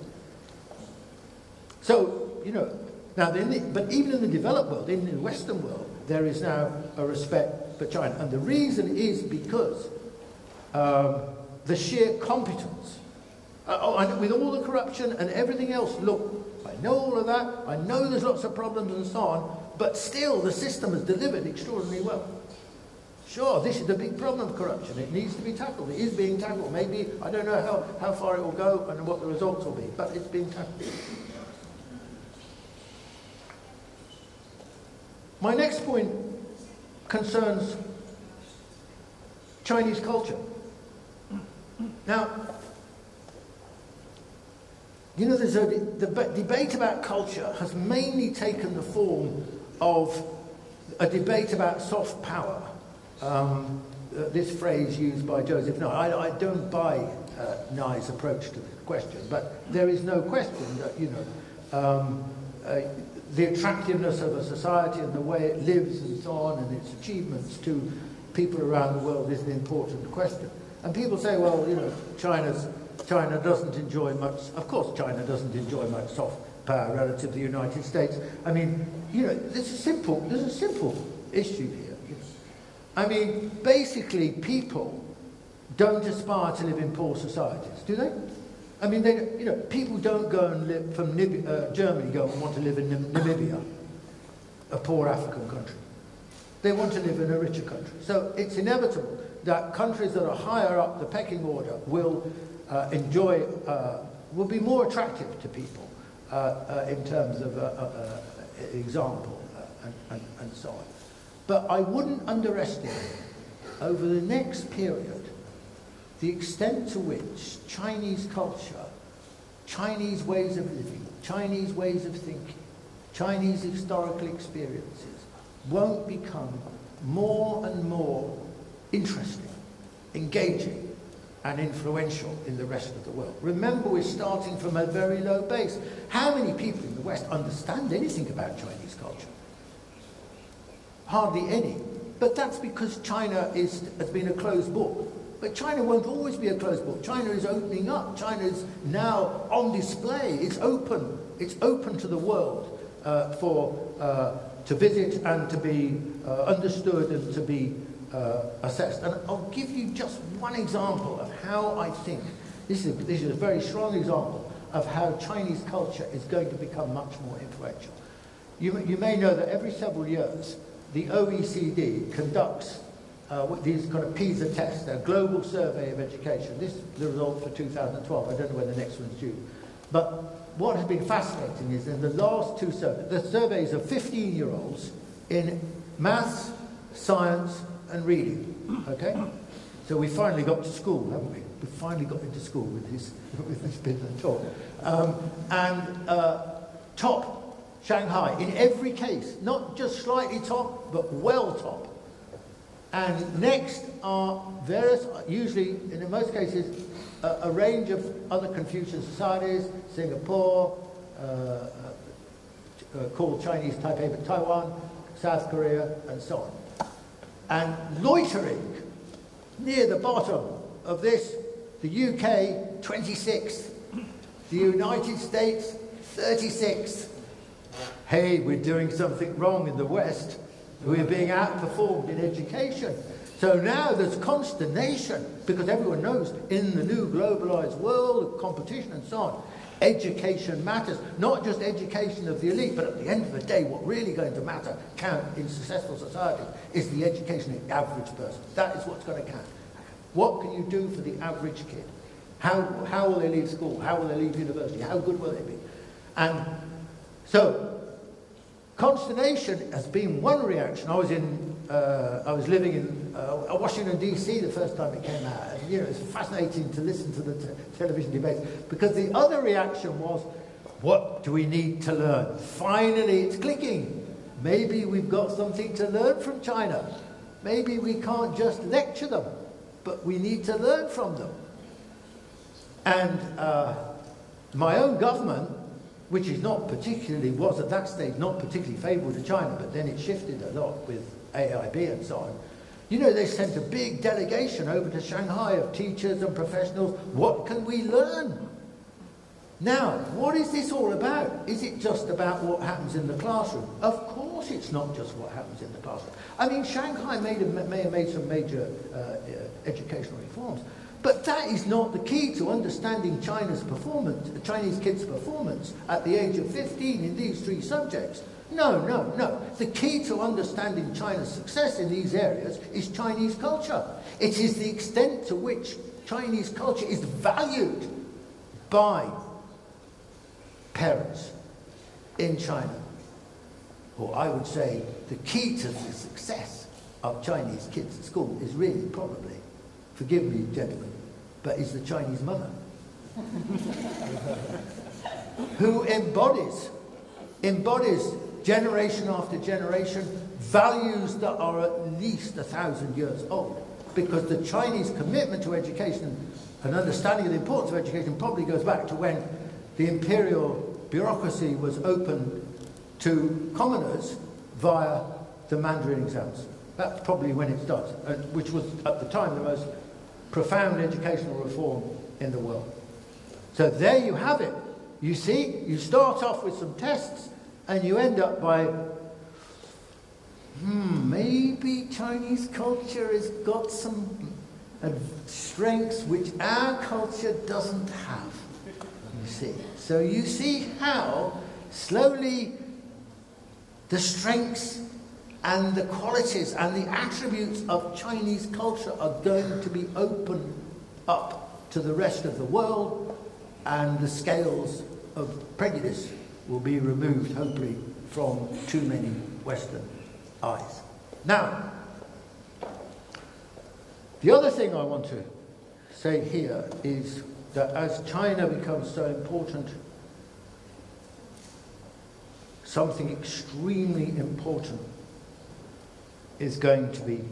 So, now, but even in the developed world, in the Western world, there is now a respect for China. And the reason is because the sheer competence, with all the corruption and everything else, look, I know all of that, I know there's lots of problems and so on, but still the system has delivered extraordinarily well. Sure, this is the big problem of corruption. It needs to be tackled. It is being tackled. Maybe, I don't know how far it will go and what the results will be, but it's being tackled. My next point concerns Chinese culture. Now, there's the debate about culture has mainly taken the form of a debate about soft power. This phrase used by Joseph Nye. I don't buy Nye's approach to the question, but there is no question that, the attractiveness of a society and the way it lives and so on and its achievements to people around the world is an important question. And people say, well, China doesn't enjoy much, of course China doesn't enjoy much soft power relative to the United States. I mean, there's a simple issue here. I mean, basically people don't aspire to live in poor societies, do they? I mean, people don't go and live from Germany, go and want to live in Namibia, a poor African country. They want to live in a richer country. So it's inevitable that countries that are higher up the pecking order will will be more attractive to people in terms of example and so on. But I wouldn't underestimate over the next period the extent to which Chinese culture, Chinese ways of living, Chinese ways of thinking, Chinese historical experiences won't become more and more interesting, engaging, and influential in the rest of the world. Remember, we're starting from a very low base. How many people in the West understand anything about Chinese culture? Hardly any. But that's because China has been a closed book. But China won't always be a closed book. China is opening up. China is now on display. It's open. It's open to the world to visit and to be understood and to be assessed. And I'll give you just one example of how I think, this is a very strong example of how Chinese culture is going to become much more influential. You may know that every several years, the OECD conducts these kind of PISA tests, a global survey of education. This is the result for 2012. I don't know when the next one's due. But what has been fascinating is in the last two surveys, the surveys of 15-year-olds in maths, science, and reading. Okay? So we finally got to school, haven't we? We finally got into school with this bit of talk. Top Shanghai in every case, not just slightly top, but well top. And next are various, usually, in most cases, a range of other Confucian societies, Singapore, called Chinese Taipei, but Taiwan, South Korea, and so on. And loitering near the bottom of this, the UK, 26th, the United States, 36th. Hey, we're doing something wrong in the West. We're being outperformed in education. So now there's consternation, because everyone knows in the new globalized world of competition and so on, education matters. Not just education of the elite, but at the end of the day, what really going to matter, count in successful societies, is the education of the average person. That is what's going to count. What can you do for the average kid? How will they leave school? How will they leave university? How good will they be? And so, consternation has been one reaction. I was living in Washington D.C. the first time it came out, and it's fascinating to listen to the television debates, because the other reaction was, what do we need to learn? Finally, it's clicking. Maybe we've got something to learn from China. Maybe we can't just lecture them, but we need to learn from them. And my own government, which was at that stage not particularly favourable to China, but then it shifted a lot with AIB and so on. They sent a big delegation over to Shanghai of teachers and professionals. What can we learn? Now, what is this all about? Is it just about what happens in the classroom? Of course it's not just what happens in the classroom. I mean, Shanghai may have made some major educational reforms, but that is not the key to understanding Chinese kids' performance at the age of 15 in these three subjects. No. The key to understanding China's success in these areas is Chinese culture. It is the extent to which Chinese culture is valued by parents in China. Or I would say the key to the success of Chinese kids at school is really probably, forgive me, gentlemen, but is the Chinese mother. Who embodies generation after generation values that are at least 1,000 years old. Because the Chinese commitment to education and understanding of the importance of education probably goes back to when the imperial bureaucracy was open to commoners via the Mandarin exams. That's probably when it starts, which was at the time the most profound educational reform in the world. So there you have it. You see, you start off with some tests and you end up by, maybe Chinese culture has got some strengths which our culture doesn't have, you see. So you see how slowly the strengths and the qualities and the attributes of Chinese culture are going to be opened up to the rest of the world, and the scales of prejudice will be removed, hopefully, from too many Western eyes. Now, the other thing I want to say here is that as China becomes so important, something extremely important is going to be,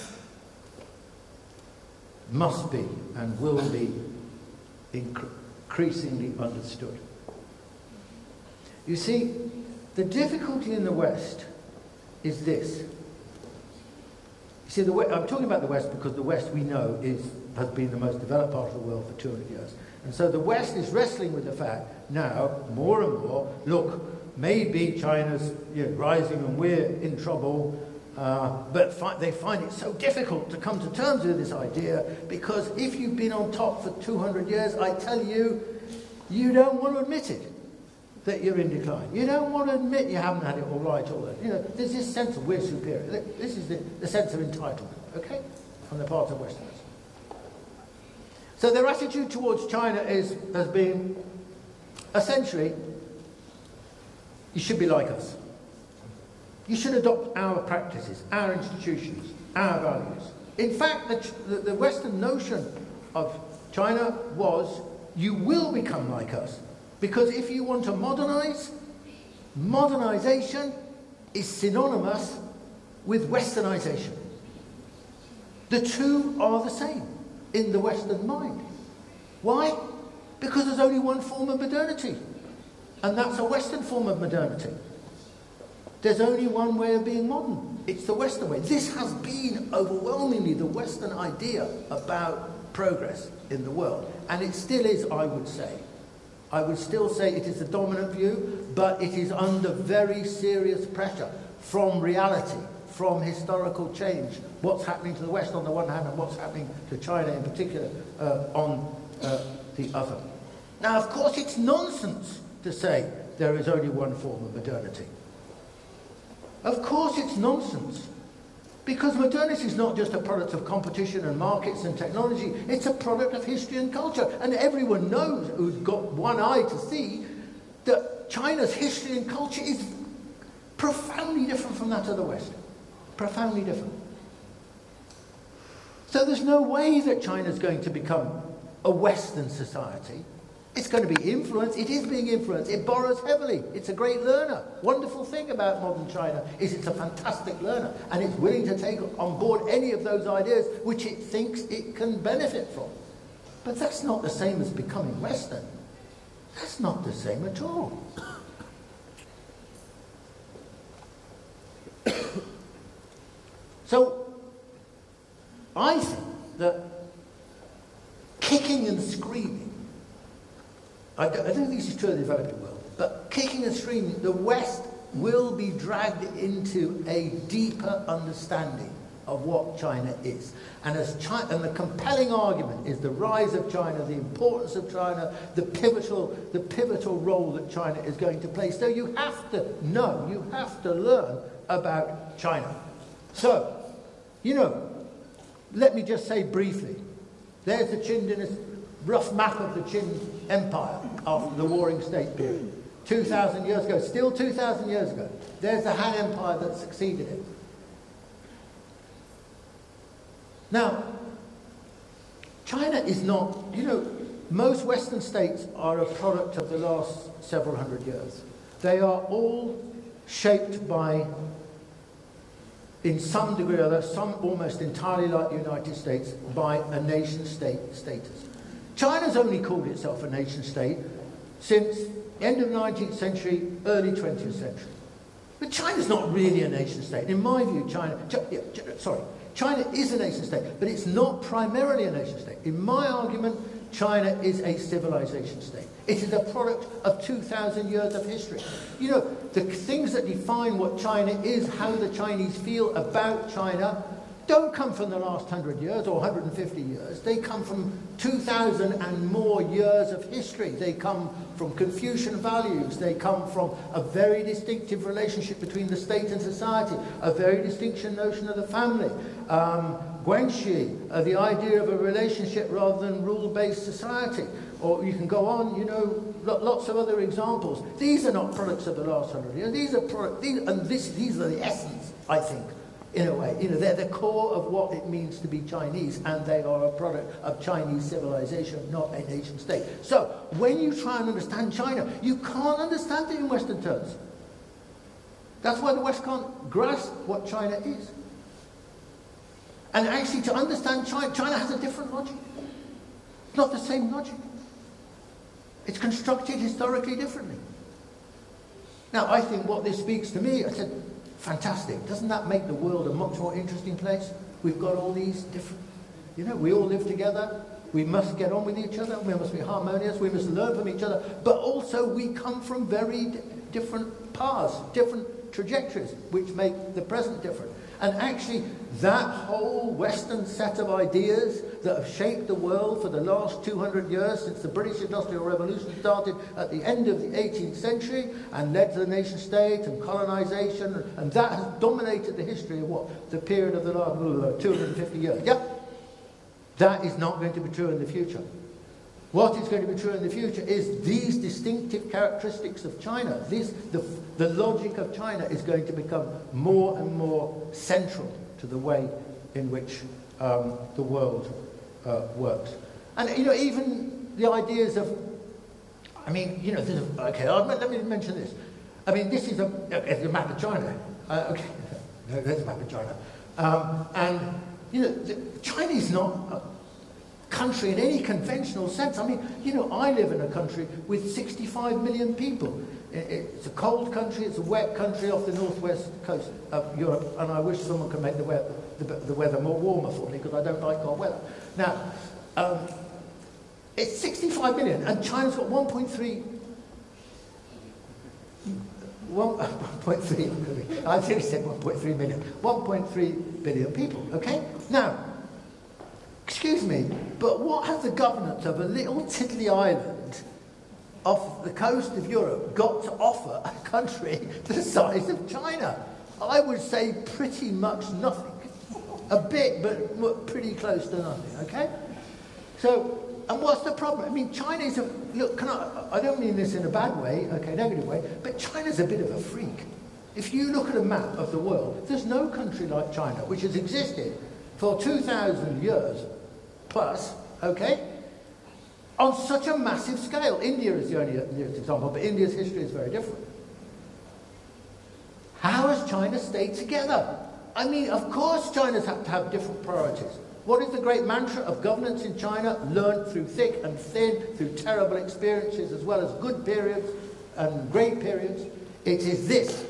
must be, and will be increasingly understood. You see, the difficulty in the West is this. You see, I'm talking about the West because the West, we know, has been the most developed part of the world for 200 years. And so the West is wrestling with the fact now, more and more, look, maybe China's rising and we're in trouble. But they find it so difficult to come to terms with this idea, because if you've been on top for 200 years, I tell you, you don't want to admit it, that you're in decline. You don't want to admit you haven't had it all right all that. You know, there's this sense of we're superior. This is the sense of entitlement, okay, on the part of Westerners. So their attitude towards China has been, essentially, you should be like us. You should adopt our practices, our institutions, our values. In fact, the Western notion of China was, you will become like us. Because if you want to modernize, modernization is synonymous with westernization. The two are the same in the Western mind. Why? Because there's only one form of modernity, and that's a Western form of modernity. There's only one way of being modern. It's the Western way. This has been overwhelmingly the Western idea about progress in the world, and it still is, I would say. I would still say it is the dominant view, but it is under very serious pressure from reality, from historical change. What's happening to the West on the one hand and what's happening to China in particular on the other. Now, of course, it's nonsense to say there is only one form of modernity. Of course it's nonsense. Because modernity is not just a product of competition and markets and technology, it's a product of history and culture. And everyone knows, who's got one eye to see, that China's history and culture is profoundly different from that of the West. Profoundly different. So there's no way that China's going to become a Western society. It's going to be influenced. It is being influenced. It borrows heavily. It's a great learner. Wonderful thing about modern China is it's a fantastic learner, and it's willing to take on board any of those ideas which it thinks it can benefit from. But that's not the same as becoming Western. That's not the same at all. So, I think that kicking and screaming, I don't think this is true of the developing world, but kicking and screaming, the West will be dragged into a deeper understanding of what China is. And the compelling argument is the rise of China, the importance of China, the pivotal role that China is going to play. So you have to know, you have to learn about China. So, you know, let me just say briefly, there's the Qin rough map of the Qin Empire after the Warring State period. 2,000 years ago, still 2,000 years ago, there's the Han Empire that succeeded it. Now, China is not, you know, most Western states are a product of the last several hundred years. They are all shaped by, in some degree or other, some almost entirely like the United States, by a nation-state status. China's only called itself a nation-state since end of 19th century, early 20th century. But China's not really a nation-state. In my view, China is a nation-state, but it's not primarily a nation-state. In my argument, China is a civilization state. It is a product of 2,000 years of history. You know, the things that define what China is, how the Chinese feel about China, don't come from the last 100 years or 150 years. They come from 2,000 and more years of history. They come from Confucian values. They come from a very distinctive relationship between the state and society, a very distinct notion of the family. Guanxi, the idea of a relationship rather than rule-based society. Or you can go on, you know, lots of other examples. These are not products of the last 100 years. These are these are the essence, I think, in a way. You know, they're the core of what it means to be Chinese, and they are a product of Chinese civilization, not a nation state. So, when you try and understand China, you can't understand it in Western terms. That's why the West can't grasp what China is. And actually, to understand China, China has a different logic. It's not the same logic. It's constructed historically differently. Now, I think what this speaks to me, I said, fantastic. Doesn't that make the world a much more interesting place? We've got all these different, you know, we all live together. We must get on with each other. We must be harmonious. We must learn from each other. But also, we come from very different paths, different trajectories, which make the present different. And actually, that whole Western set of ideas that have shaped the world for the last 200 years, since the British Industrial Revolution started at the end of the 18th century and led to the nation state and colonization, and that has dominated the history of what? The period of the last 250 years. Yep. That is not going to be true in the future. What is going to be true in the future is these distinctive characteristics of China. The logic of China is going to become more and more central to the way in which the world works. And, you know, even the ideas of, I mean, you know, let me mention this. I mean, this is a map of China. Okay, there's a map of China. And, you know, China is not a country in any conventional sense. I mean, you know, I live in a country with 65 million people. It's a cold country, it's a wet country off the northwest coast of Europe, and I wish someone could make the weather more warmer for me, because I don't like cold weather. Now, it's 65 million, and China's got 1.3, I think said 1.3 million, 1.3 billion people, okay? Now, excuse me, but what have the governments of a little tiddly island off the coast of Europe got to offer a country the size of China? I would say pretty much nothing. A bit, but pretty close to nothing, okay? So, and what's the problem? I mean, China's a, look, I don't mean this in a bad way, okay, negative way, but China's a bit of a freak. If you look at a map of the world, there's no country like China, which has existed for 2,000 years plus, okay, on such a massive scale. India is the only example, but India's history is very different. How has China stayed together? I mean, of course China's had to have different priorities. What is the great mantra of governance in China? Learned through thick and thin, through terrible experiences, as well as good periods and great periods. It is this: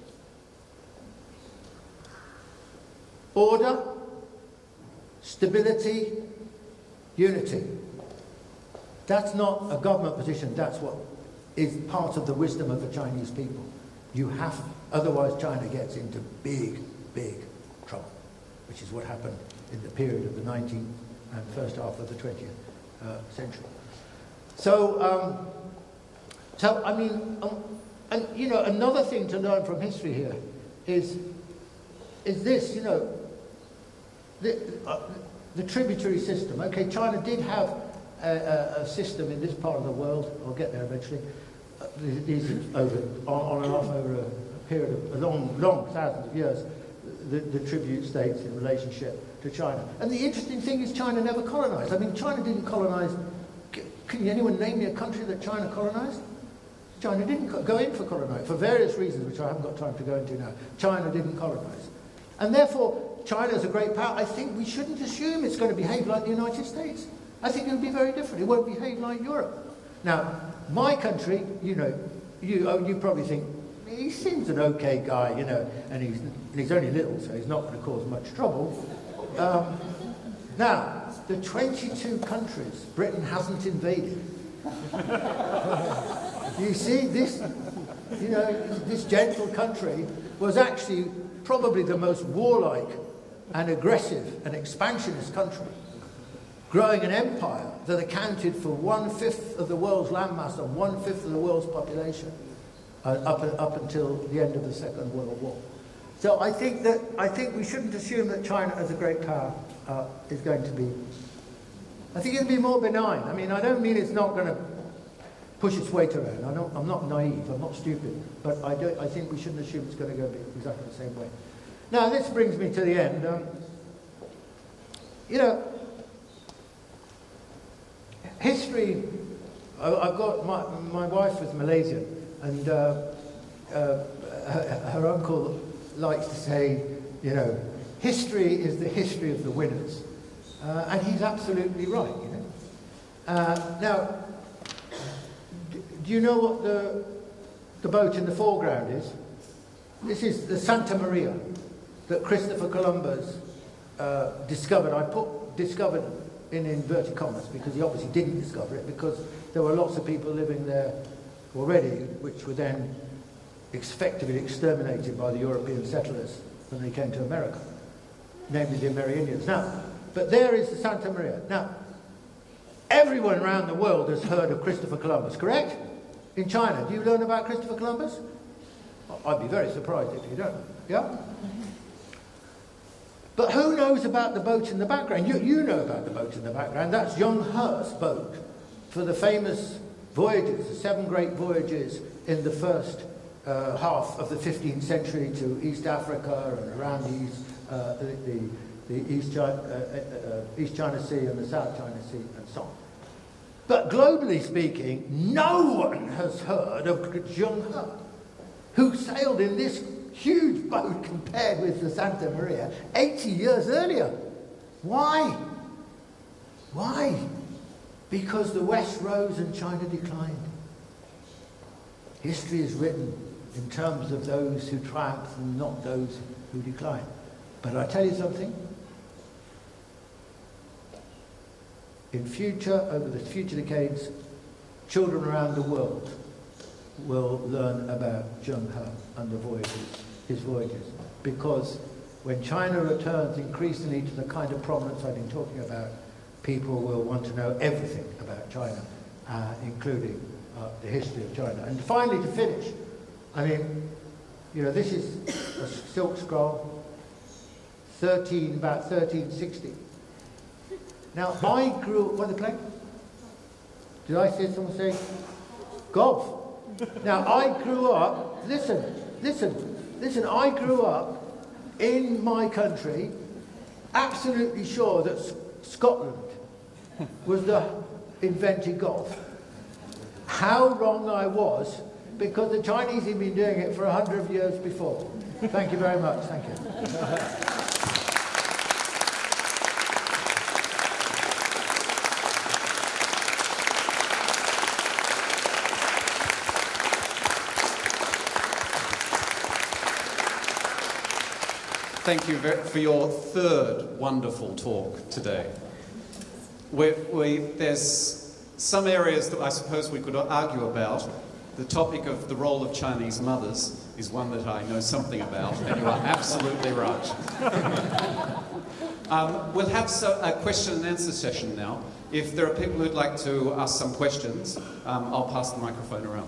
order, stability, unity. That's not a government position, that's what is part of the wisdom of the Chinese people. You have, otherwise China gets into big, big trouble, which is what happened in the period of the 19th and first half of the 20th century. So, I mean, and you know, another thing to learn from history here is this, you know, the tributary system. Okay, China did have a system in this part of the world. I'll get there eventually. These over on and off over a period of a long thousands of years. The tribute states in relationship to China. And the interesting thing is China never colonized. I mean, China didn't colonize. Can anyone name me a country that China colonized? China didn't go in for colonizing, for various reasons, which I haven't got time to go into now. China didn't colonize. And therefore, China is a great power. I think we shouldn't assume it's going to behave like the United States. I think it'll be very different. It won't behave like Europe. Now, my country, you know, you probably think, he seems an okay guy, you know, and he's only little, so he's not going to cause much trouble. Now, the 22 countries Britain hasn't invaded. You see, this, you know, this gentle country was actually probably the most warlike and aggressive and expansionist country, growing an empire that accounted for 1/5 of the world's landmass and 1/5 of the world's population. Up until the end of the Second World War. So I think we shouldn't assume that China as a great power is going to be. I think it'll be more benign. I mean, I don't mean it's not going to push its weight around. I'm not naive. I'm not stupid. But I think we shouldn't assume it's going to go exactly the same way. Now this brings me to the end. You know, history. I've got my wife was Malaysian. And her uncle likes to say, you know, history is the history of the winners. And he's absolutely right, you know. Now, do you know what the boat in the foreground is? This is the Santa Maria that Christopher Columbus discovered. I put discovered in inverted commas because he obviously didn't discover it, because there were lots of people living there already, which were then effectively exterminated by the European settlers when they came to America, namely the Amerindians. Now, but there is the Santa Maria. Now, everyone around the world has heard of Christopher Columbus, correct? In China, do you learn about Christopher Columbus? I'd be very surprised if you don't. Yeah? But who knows about the boat in the background? You know about the boat in the background. That's Young He's boat for the famous voyages, the 7 great voyages in the first half of the 15th century to East Africa and around the East China Sea and the South China Sea and so on. But globally speaking, no one has heard of Young He, who sailed in this huge boat compared with the Santa Maria 80 years earlier. Why? Why? Because the West rose and China declined. History is written in terms of those who triumph and not those who decline. But I tell you something. In future, over the future decades, children around the world will learn about Young He and his voyages. Because when China returns increasingly to the kind of prominence I've been talking about, people will want to know everything about China, including the history of China. And finally, to finish, I mean, you know, this is a silk scroll, about 1360. Now, I grew up, what are they playing? Did I hear someone say golf? Now, I grew up, listen, I grew up in my country absolutely sure that Scotland was the invented golf. How wrong I was, because the Chinese had been doing it for 100 years before. Thank you very much. Thank you. Thank you for your third wonderful talk today. There's some areas that I suppose we could argue about. The topic of the role of Chinese mothers is one that I know something about, and you are absolutely right. We'll have a question and answer session now. If there are people who'd like to ask some questions, I'll pass the microphone around.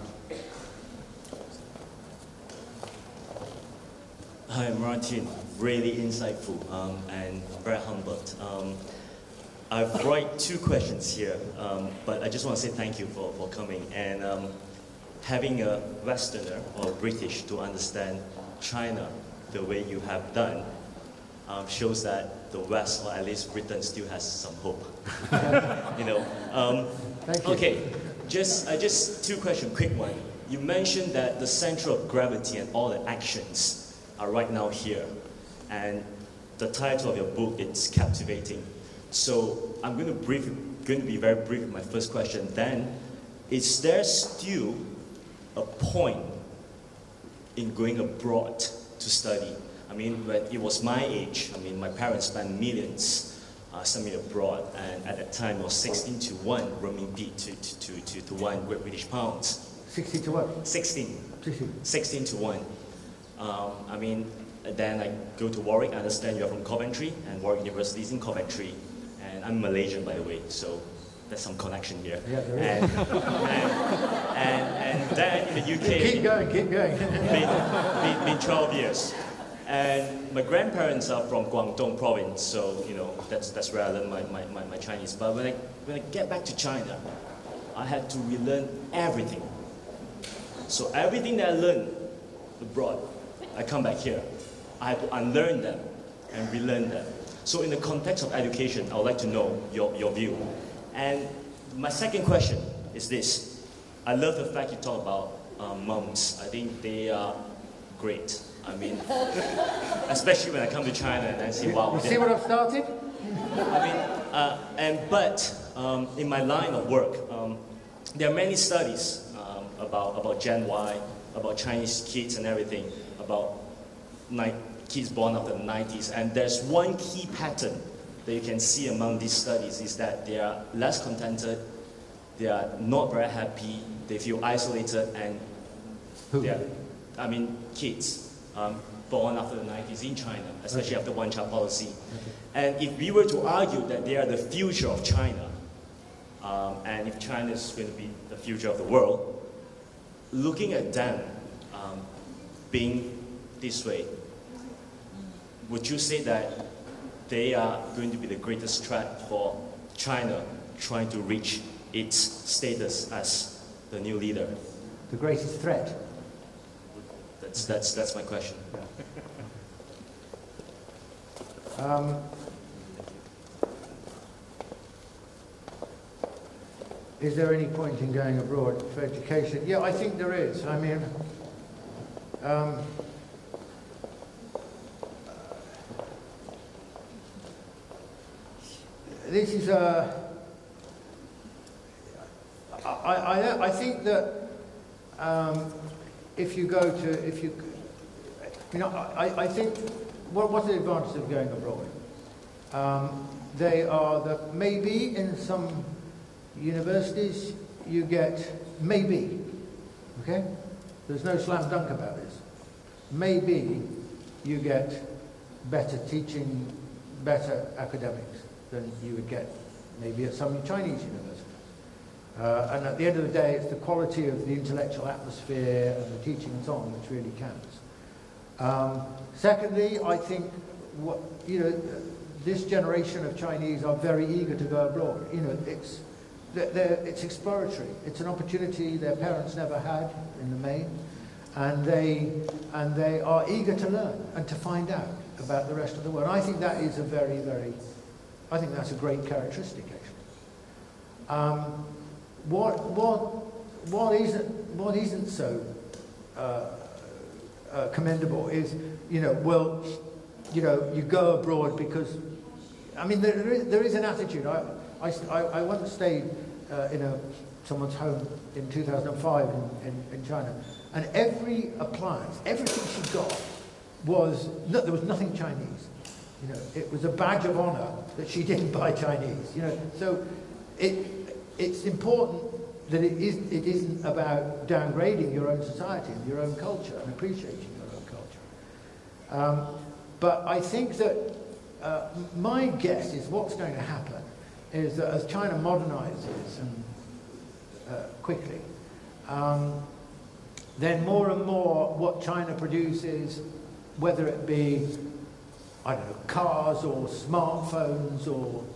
Hi, Martin. Really insightful and very humbled. I've brought 2 questions here, but I just want to say thank you for coming. And having a Westerner or British to understand China the way you have done shows that the West, or at least Britain, still has some hope. You know. Thank you. Okay, just 2 questions, quick one. You mentioned that the center of gravity and all the actions are right now here. And the title of your book, it's captivating. So I'm going to be very brief with my first question. Then, is there still a point in going abroad to study? I mean, when it was my age, I mean, my parents spent millions sent me abroad, and at that time it was 16 to 1 renminbi to 1 Great British pounds. 16 to what? 16 to 1. I mean, then I go to Warwick. I understand you're from Coventry, and Warwick University is in Coventry. And I'm Malaysian, by the way, so there's some connection here. Yeah, there is. And then in the UK... Keep going. Been 12 years. And my grandparents are from Guangdong province, so, you know, that's where I learned my Chinese. But when I get back to China, I had to relearn everything. So everything that I learned abroad, I come back here. I had to unlearn them and relearn them. So in the context of education, I would like to know your view. And my second question is this. I love the fact you talk about moms. I think they are great. I mean, especially when I come to China and I see, wow. You see what I've started? I mean, but in my line of work, there are many studies about Gen Y, about Chinese kids and everything, about kids born after the 90s. And there's one key pattern that you can see among these studies is that they are less contented, they are not very happy, they feel isolated, and Who? kids. born after the 90s in China, especially after one-child policy. And if we were to argue that they are the future of China, and if China is going to be the future of the world, looking at them being this way, would you say that they are going to be the greatest threat for China trying to reach its status as the new leader? The greatest threat? That's my question. Is there any point in going abroad for education? Yeah, I think there is. I mean, this is I think that if you go to, I think, what's the advantage of going abroad? They are maybe in some universities you get, maybe, okay? There's no slam dunk about this. Maybe you get better teaching, better academics than you would get maybe at some Chinese universities. And at the end of the day, it's the quality of the intellectual atmosphere and the teaching and so on which really counts. Secondly, I think this generation of Chinese are very eager to go abroad. It's exploratory. It's an opportunity their parents never had in the main, and they are eager to learn and to find out about the rest of the world. And I think that is I think that's a great characteristic, actually. What isn't so commendable is, you go abroad because, I mean, there is an attitude. I once stayed in someone's home in 2005 in China, and every appliance, everything she got there was nothing Chinese. It was a badge of honor that she didn't buy Chinese. So it's important that it isn't about downgrading your own society and your own culture and appreciating your own culture. But I think that my guess is what's going to happen is that as China modernizes quickly, then more and more what China produces, whether it be, I don't know, cars or smartphones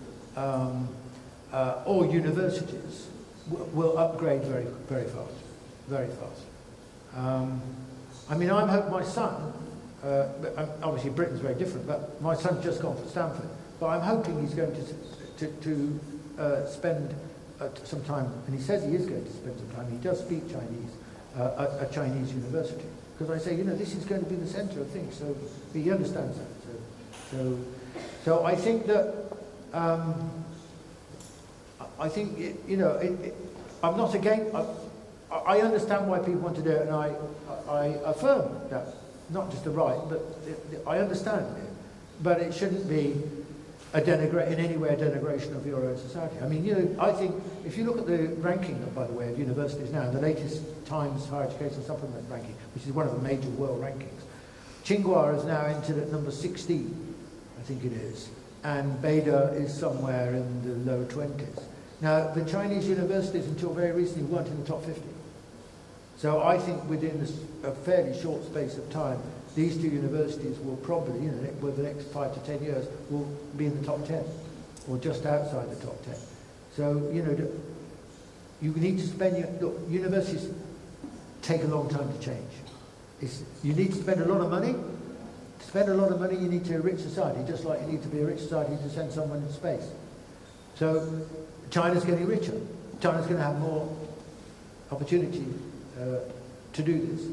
or universities, will upgrade very, very fast, very fast. I mean, I hope my son, obviously Britain's very different, but my son's just gone for Stanford, but I'm hoping he's going to spend some time, and he says he is going to spend some time, he does speak Chinese, at a Chinese university. Because I say, this is going to be the centre of things, so he understands that. So I think that, I'm not against, I understand why people want to do it, and I affirm that, not just the right, but I understand it. But it shouldn't be in any way a denigration of your own society. I mean, I think if you look at the ranking, by the way, of universities now, the latest Times Higher Education Supplement ranking, which is one of the major world rankings, Tsinghua is now entered at number 16, I think it is, and Beida is somewhere in the low 20s. Now, the Chinese universities, until very recently, weren't in the top 50. So I think within a fairly short space of time, these two universities will probably, over the next 5 to 10 years, will be in the top 10, or just outside the top 10. So, you need to spend look, universities take a long time to change. You need to spend a lot of money. To spend a lot of money, you need to be a rich society, just like you need to be a rich society to send someone into space. So, China's getting richer. China's going to have more opportunity to do this.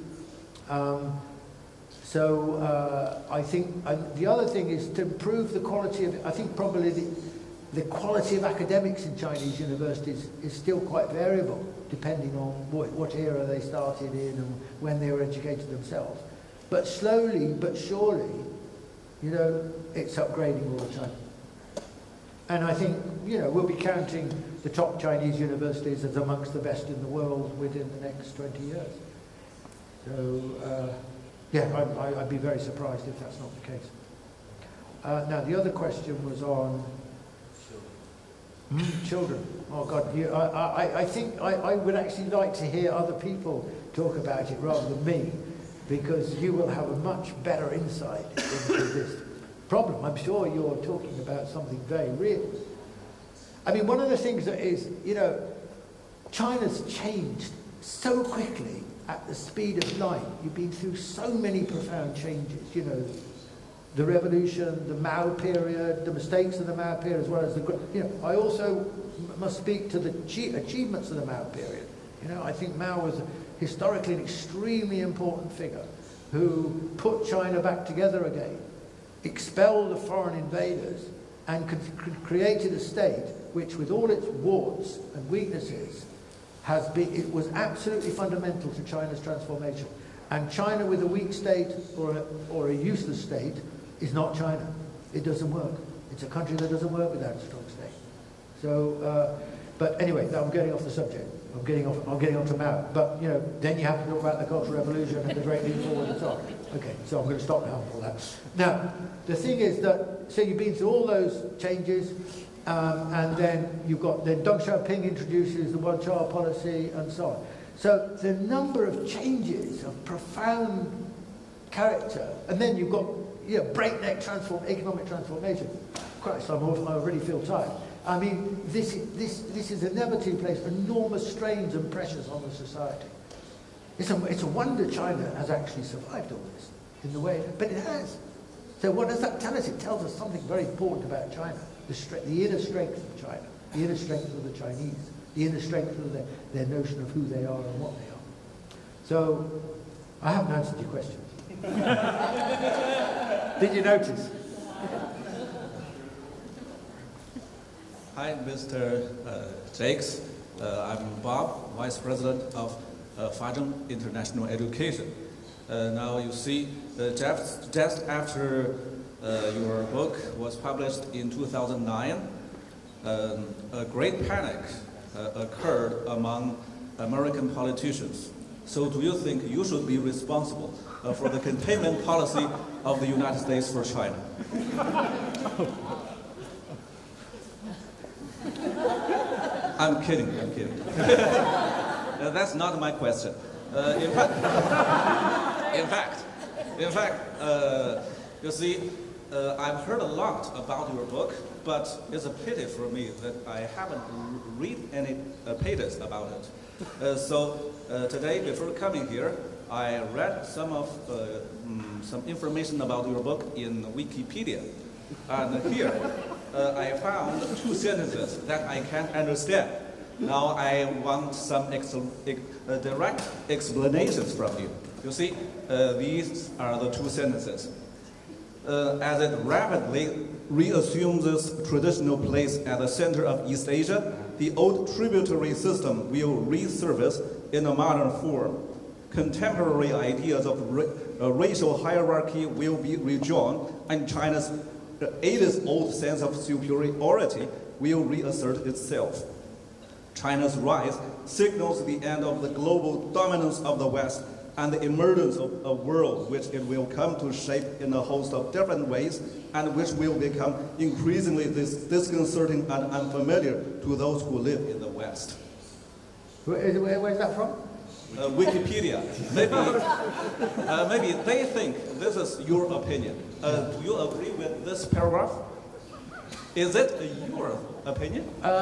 I think the other thing is to improve the quality of, I think probably the quality of academics in Chinese universities is still quite variable, depending on what era they started in and when they were educated themselves. But slowly but surely, it's upgrading all the time. And I think, we'll be counting the top Chinese universities as amongst the best in the world within the next 20 years. So, Yeah, I'd be very surprised if that's not the case. Now, the other question was on children. Oh, God, I think I would actually like to hear other people talk about it rather than me, because you will have a much better insight into this problem. I'm sure you're talking about something very real. I mean, one of the things that is, you know, China's changed so quickly at the speed of light. You've been through so many profound changes, you know, the revolution, the Mao period, the mistakes of the Mao period, as well as the, you know, I also must speak to the achievements of the Mao period. You know, I think Mao was historically an extremely important figure who put China back together again, expelled the foreign invaders, and created a state which, with all its warts and weaknesses, it was absolutely fundamental to China's transformation. And China with a weak state or a useless state is not China. It doesn't work. It's a country that doesn't work without a strong state. So, but anyway, I'm getting off the subject. I'm getting on to Mao. But, you know, then you have to talk about the Cultural Revolution and the Great Leap Forward and so on. Okay, so I'm going to stop now with all that. Now, the thing is that, so you've been through all those changes, and then you've got, then Deng Xiaoping introduces the one-child policy and so on. So the number of changes of profound character, and then you've got, you know, breakneck economic transformation. Christ, I already feel tired. I mean, this is inevitably placed enormous strains and pressures on the society. It's a wonder China has actually survived all this in the way, but it has. So what does that tell us? It tells us something very important about China, the inner strength of China, the inner strength of the Chinese, the inner strength of their notion of who they are and what they are. So, I haven't answered your question. Did you notice? Hi, Mr. Jakes. I'm Bob, Vice President of Fajin International Education. Now you see, just after your book was published in 2009, a great panic occurred among American politicians. So do you think you should be responsible for the containment policy of the United States for China? I'm kidding. That's not my question. In fact, you see, I've heard a lot about your book, but it's a pity for me that I haven't read any pages about it. So today, before coming here, I read some information about your book in Wikipedia, and here I found 2 sentences that I can't understand. Now I want some direct explanations from you. You see, these are the 2 sentences. As it rapidly reassumes its traditional place at the center of East Asia, the old tributary system will resurface in a modern form. Contemporary ideas of racial hierarchy will be rejoined, and China's ages-old sense of superiority will reassert itself. China's rise signals the end of the global dominance of the West and the emergence of a world which it will come to shape in a host of different ways and which will become increasingly disconcerting and unfamiliar to those who live in the West. Where's that from? Wikipedia. Maybe they think this is your opinion. Do you agree with this paragraph? Is it your opinion?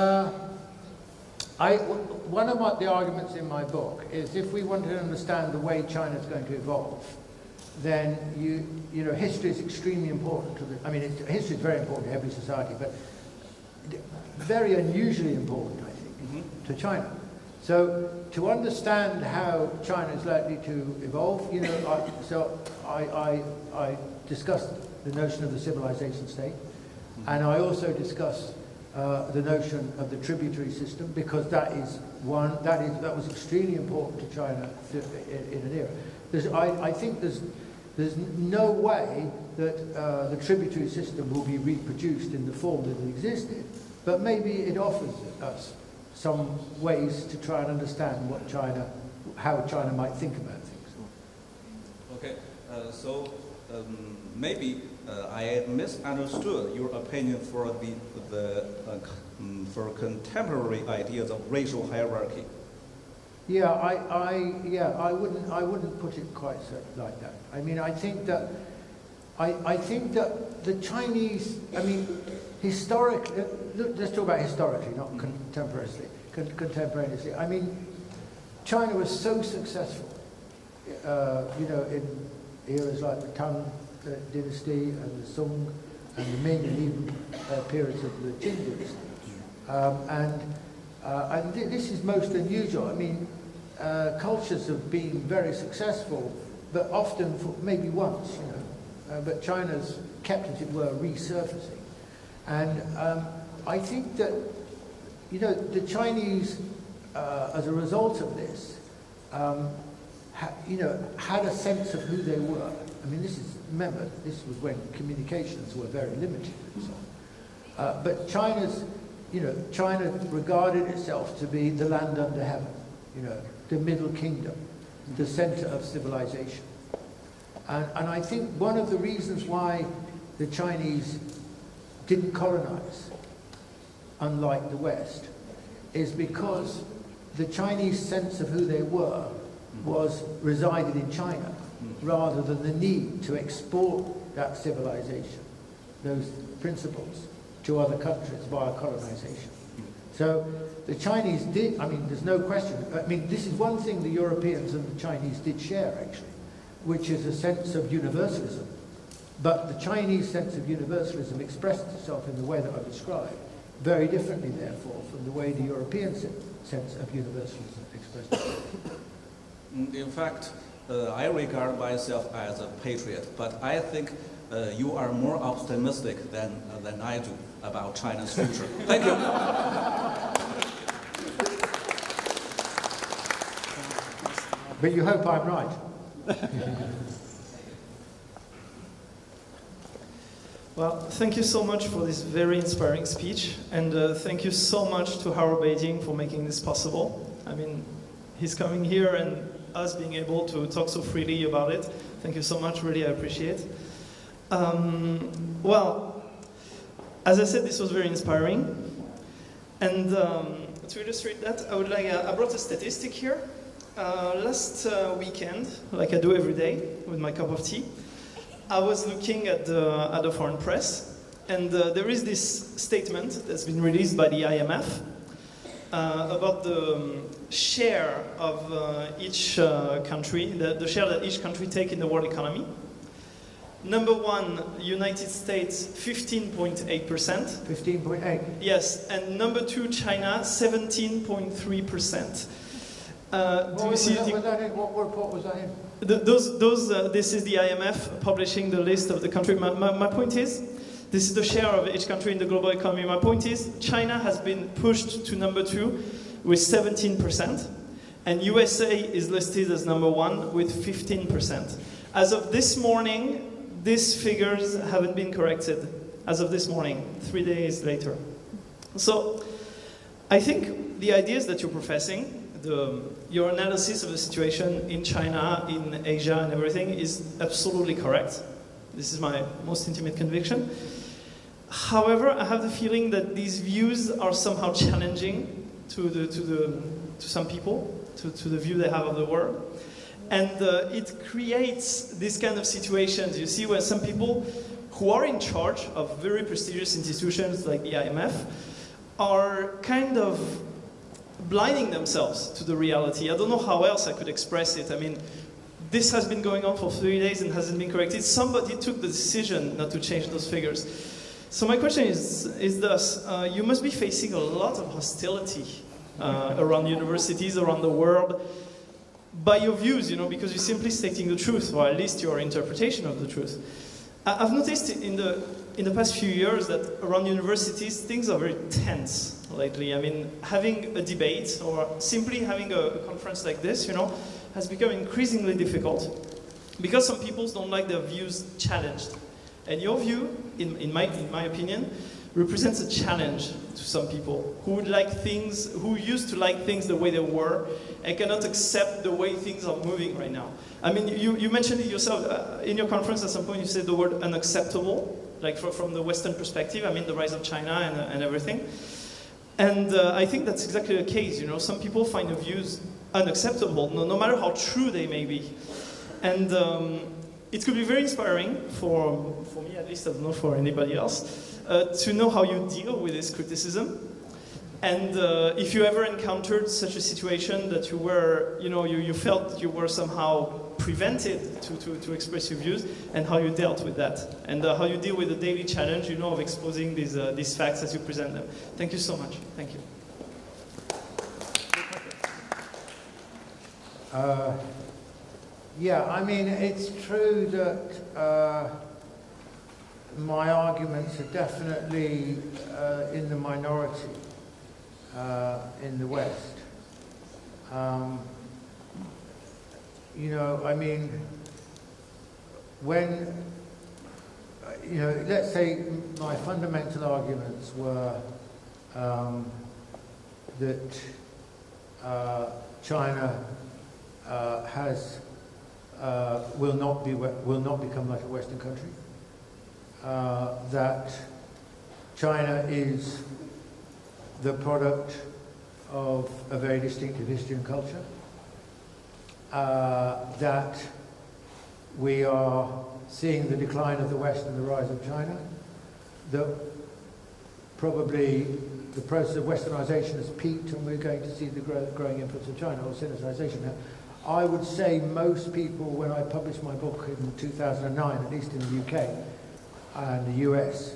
One of the arguments in my book is if we want to understand the way China is going to evolve, then you know history is extremely important to history is very important to every society, but very unusually important, I think, to China. So to understand how China is likely to evolve, you know, I discussed the notion of the civilization state, and I also discussed the notion of the tributary system, because that was extremely important to China in an era. I think there's no way that the tributary system will be reproduced in the form that it existed, but maybe it offers us some ways to try and understand how China might think about things. Okay, Maybe I misunderstood your opinion for for contemporary ideas of racial hierarchy. Yeah, I wouldn't put it quite so like that. I mean, I think that the Chinese, I mean, historically, let's talk about historically, not contemporaneously. I mean, China was so successful, you know, in eras like the Tang dynasty and the Song and the Ming and even periods of the Qing dynasty. And this is most unusual. I mean, cultures have been very successful, but often for maybe once, you know. But China's kept, as it were, resurfacing. And I think that, you know, the Chinese, as a result of this, you know, had a sense of who they were. I mean, remember, this was when communications were very limited and so on. But China regarded itself to be the land under heaven, you know, the Middle Kingdom, the center of civilization. And I think one of the reasons why the Chinese didn't colonize, unlike the West, is because the Chinese sense of who they were resided in China, rather than the need to export that civilization, those principles, to other countries via colonization. So the Chinese did, I mean, there's no question, I mean, this is one thing the Europeans and the Chinese did share, actually, which is a sense of universalism. But the Chinese sense of universalism expressed itself in the way that I described, very differently, therefore, from the way the European sense of universalism expressed itself. In fact, I regard myself as a patriot, but I think you are more optimistic than I do about China's future. Thank you. But you hope I'm right. Well, thank you so much for this very inspiring speech, and thank you so much to Harrow Beijing for making this possible. I mean, he's coming here and us being able to talk so freely about it. Thank you so much, really, I appreciate. Well, as I said, this was very inspiring, and to illustrate that, I brought a statistic here. Last weekend, like I do every day with my cup of tea, I was looking at the foreign press, and there is this statement that's been released by the IMF about the share of each country, the share that each country take in the world economy. Number one, United States, 15.8%. 15.8? Yes, and number two, China, 17.3%. What report was that in? This is the IMF publishing the list of the country. My point is, this is the share of each country in the global economy. My point is, China has been pushed to number two with 17%, and USA is listed as number one with 15%. As of this morning, these figures haven't been corrected. As of this morning, 3 days later. So, I think the ideas that you're professing, your analysis of the situation in China, in Asia and everything is absolutely correct. This is my most intimate conviction. However, I have the feeling that these views are somehow challenging to some people, to the view they have of the world. And it creates this kind of situations, you see, where some people who are in charge of very prestigious institutions like the IMF are kind of blinding themselves to the reality. I don't know how else I could express it. I mean, this has been going on for 3 days and hasn't been corrected. Somebody took the decision not to change those figures. So my question is thus, you must be facing a lot of hostility around universities, around the world, by your views, you know, because you're simply stating the truth, or at least your interpretation of the truth. I've noticed in the past few years that around universities, things are very tense lately. I mean, having a debate or simply having a conference like this, you know, has become increasingly difficult because some people don't like their views challenged. And your view, in my opinion, represents a challenge to some people who used to like things the way they were and cannot accept the way things are moving right now. I mean, you mentioned it yourself in your conference at some point. You said the word unacceptable, like from the Western perspective. I mean, the rise of China and everything. And I think that's exactly the case. You know, some people find the views unacceptable, no matter how true they may be. And it could be very inspiring for me, at least. I don't know for anybody else. To know how you deal with this criticism, and if you ever encountered such a situation that you were, you felt you were somehow prevented to express your views, and how you dealt with that, and how you deal with the daily challenge, of exposing these facts as you present them. Thank you so much. Thank you. Yeah, I mean, it's true that my arguments are definitely in the minority in the West. I mean, when, let's say my fundamental arguments were that China will not become like a Western country. That China is the product of a very distinctive history and culture, that we are seeing the decline of the West and the rise of China, that probably the process of westernization has peaked and we're going to see the growing influence of China, or Sinicization. Now, I would say most people, when I published my book in 2009, at least in the UK, and the US,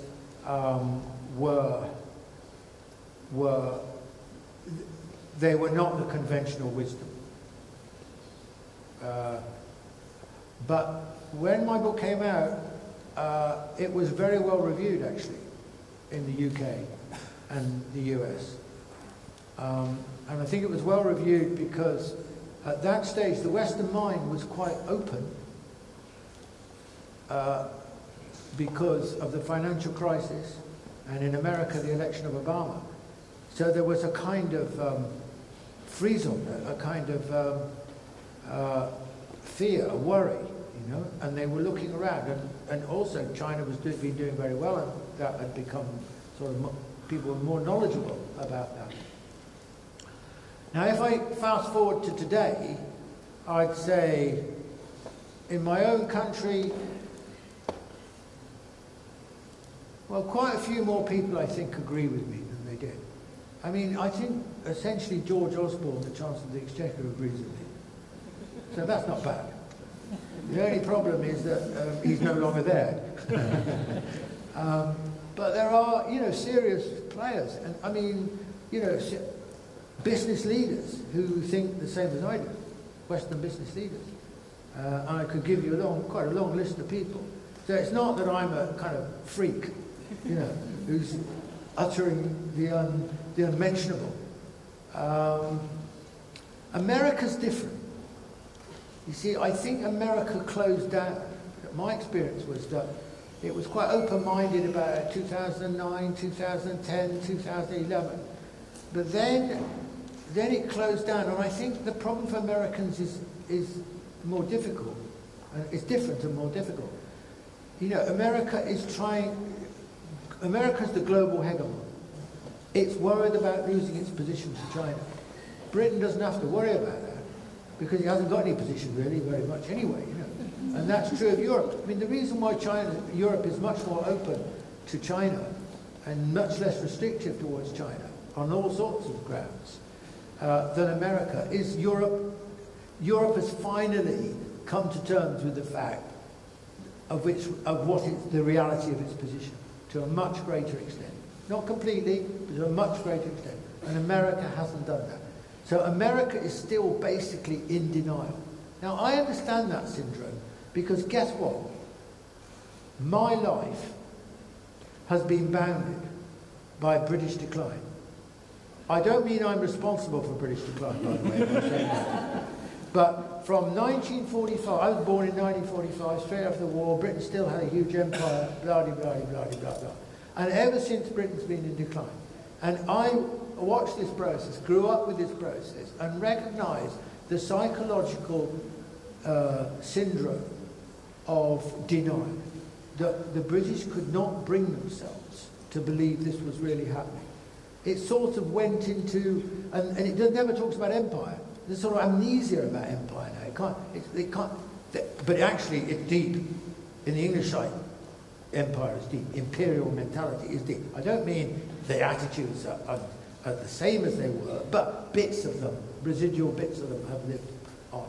they were not the conventional wisdom. But when my book came out, it was very well reviewed, actually, in the UK and the US. And I think it was well reviewed because at that stage, the Western mind was quite open because of the financial crisis, and in America, the election of Obama. So there was a kind of freeze-on, a kind of fear, a worry, and they were looking around. And also China was been doing very well, and that had become sort of, people were more knowledgeable about that. Now, if I fast forward to today, I'd say in my own country, well, quite a few more people, I think, agree with me than they did. I mean, I think essentially George Osborne, the Chancellor of the Exchequer, agrees with me. So that's not bad. The only problem is that he's no longer there. But there are, serious players. And I mean, business leaders who think the same as I do, Western business leaders. I could give you quite a long list of people. So it's not that I'm a kind of freak, who's uttering the unmentionable. America's different. You see, I think America closed down. My experience was that it was quite open-minded about 2009, 2010, 2011. But then it closed down, and I think the problem for Americans is more difficult. It's different and more difficult. America's the global hegemon. It's worried about losing its position to China. Britain doesn't have to worry about that because it hasn't got any position really very much anyway, And that's true of Europe. I mean, the reason why Europe is much more open to China and much less restrictive towards China on all sorts of grounds than America is Europe has finally come to terms with the fact of what is the reality of its position to a much greater extent. Not completely, but to a much greater extent. And America hasn't done that. So America is still basically in denial. Now, I understand that syndrome because guess what? My life has been bounded by British decline. I don't mean I'm responsible for British decline, by the way, I'm not saying that. But from 1945, I was born in 1945, straight after the war, Britain still had a huge empire, blah, blah, blah, blah, blah, blah. And ever since Britain's been in decline. And I watched this process, grew up with this process, and recognised the psychological syndrome of denial. The British could not bring themselves to believe this was really happening. It sort of went into, and it never talks about empire. There's sort of amnesia about empire now. It can't, but actually it's deep. In the English side, empire is deep. Imperial mentality is deep. I don't mean the attitudes are the same as they were, but bits of them, residual bits of them have lived on.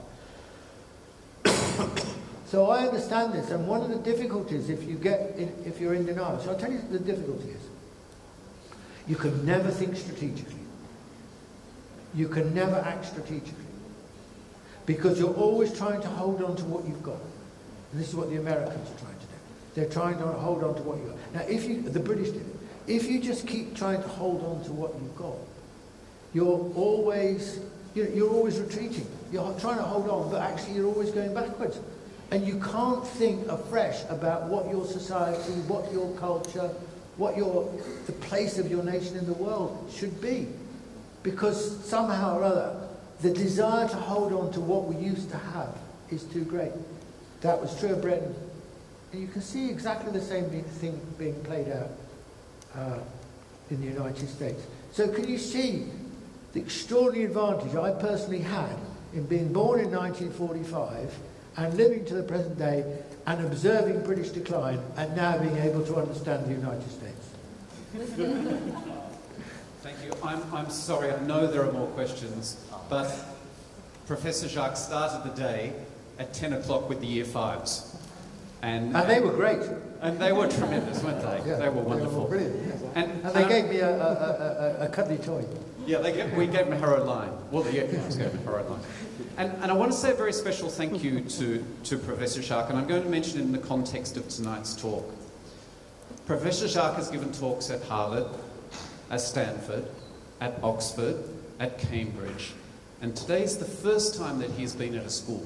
So I understand this, and one of the difficulties if you're in denial, so I'll tell you the difficulty is, you can never think strategically. You can never act strategically. Because you're always trying to hold on to what you've got. And this is what the Americans are trying to do. They're trying to hold on to what you've got. Now, the British did it. If you just keep trying to hold on to what you've got, you're always retreating. You're trying to hold on, but actually you're always going backwards. And you can't think afresh about what your society, what your culture, what the place of your nation in the world should be. Because somehow or other, the desire to hold on to what we used to have is too great. That was true of Britain. And you can see exactly the same thing being played out in the United States. So can you see the extraordinary advantage I personally had in being born in 1945 and living to the present day and observing British decline and now being able to understand the United States? Thank you. I'm sorry, I know there are more questions, but Professor Jacques started the day at 10 o'clock with the Year 5s. And they were great. And they were tremendous, weren't they? Yeah, they were wonderful. They were brilliant. Yes. And they gave me a cuddly toy. Yeah, we gave them a Harrow line. Well, the Year 5s gave them a Harrow line. And I want to say a very special thank you to Professor Jacques, and I'm going to mention it in the context of tonight's talk. Professor Jacques has given talks at Harvard, at Stanford, at Oxford, at Cambridge, and today is the first time that he's been at a school.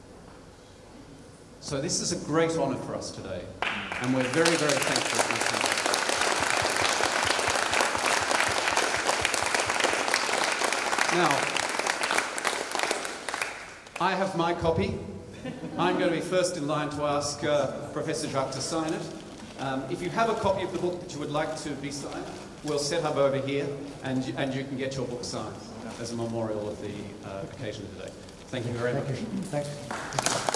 So this is a great honour for us today, and we're very, very thankful for him. Now, I have my copy. I'm going to be first in line to ask Professor Jacques to sign it. If you have a copy of the book that you would like to be signed, we'll set up over here, and you can get your book signed as a memorial of the occasion today. Thank you very much. Thank you. Thanks.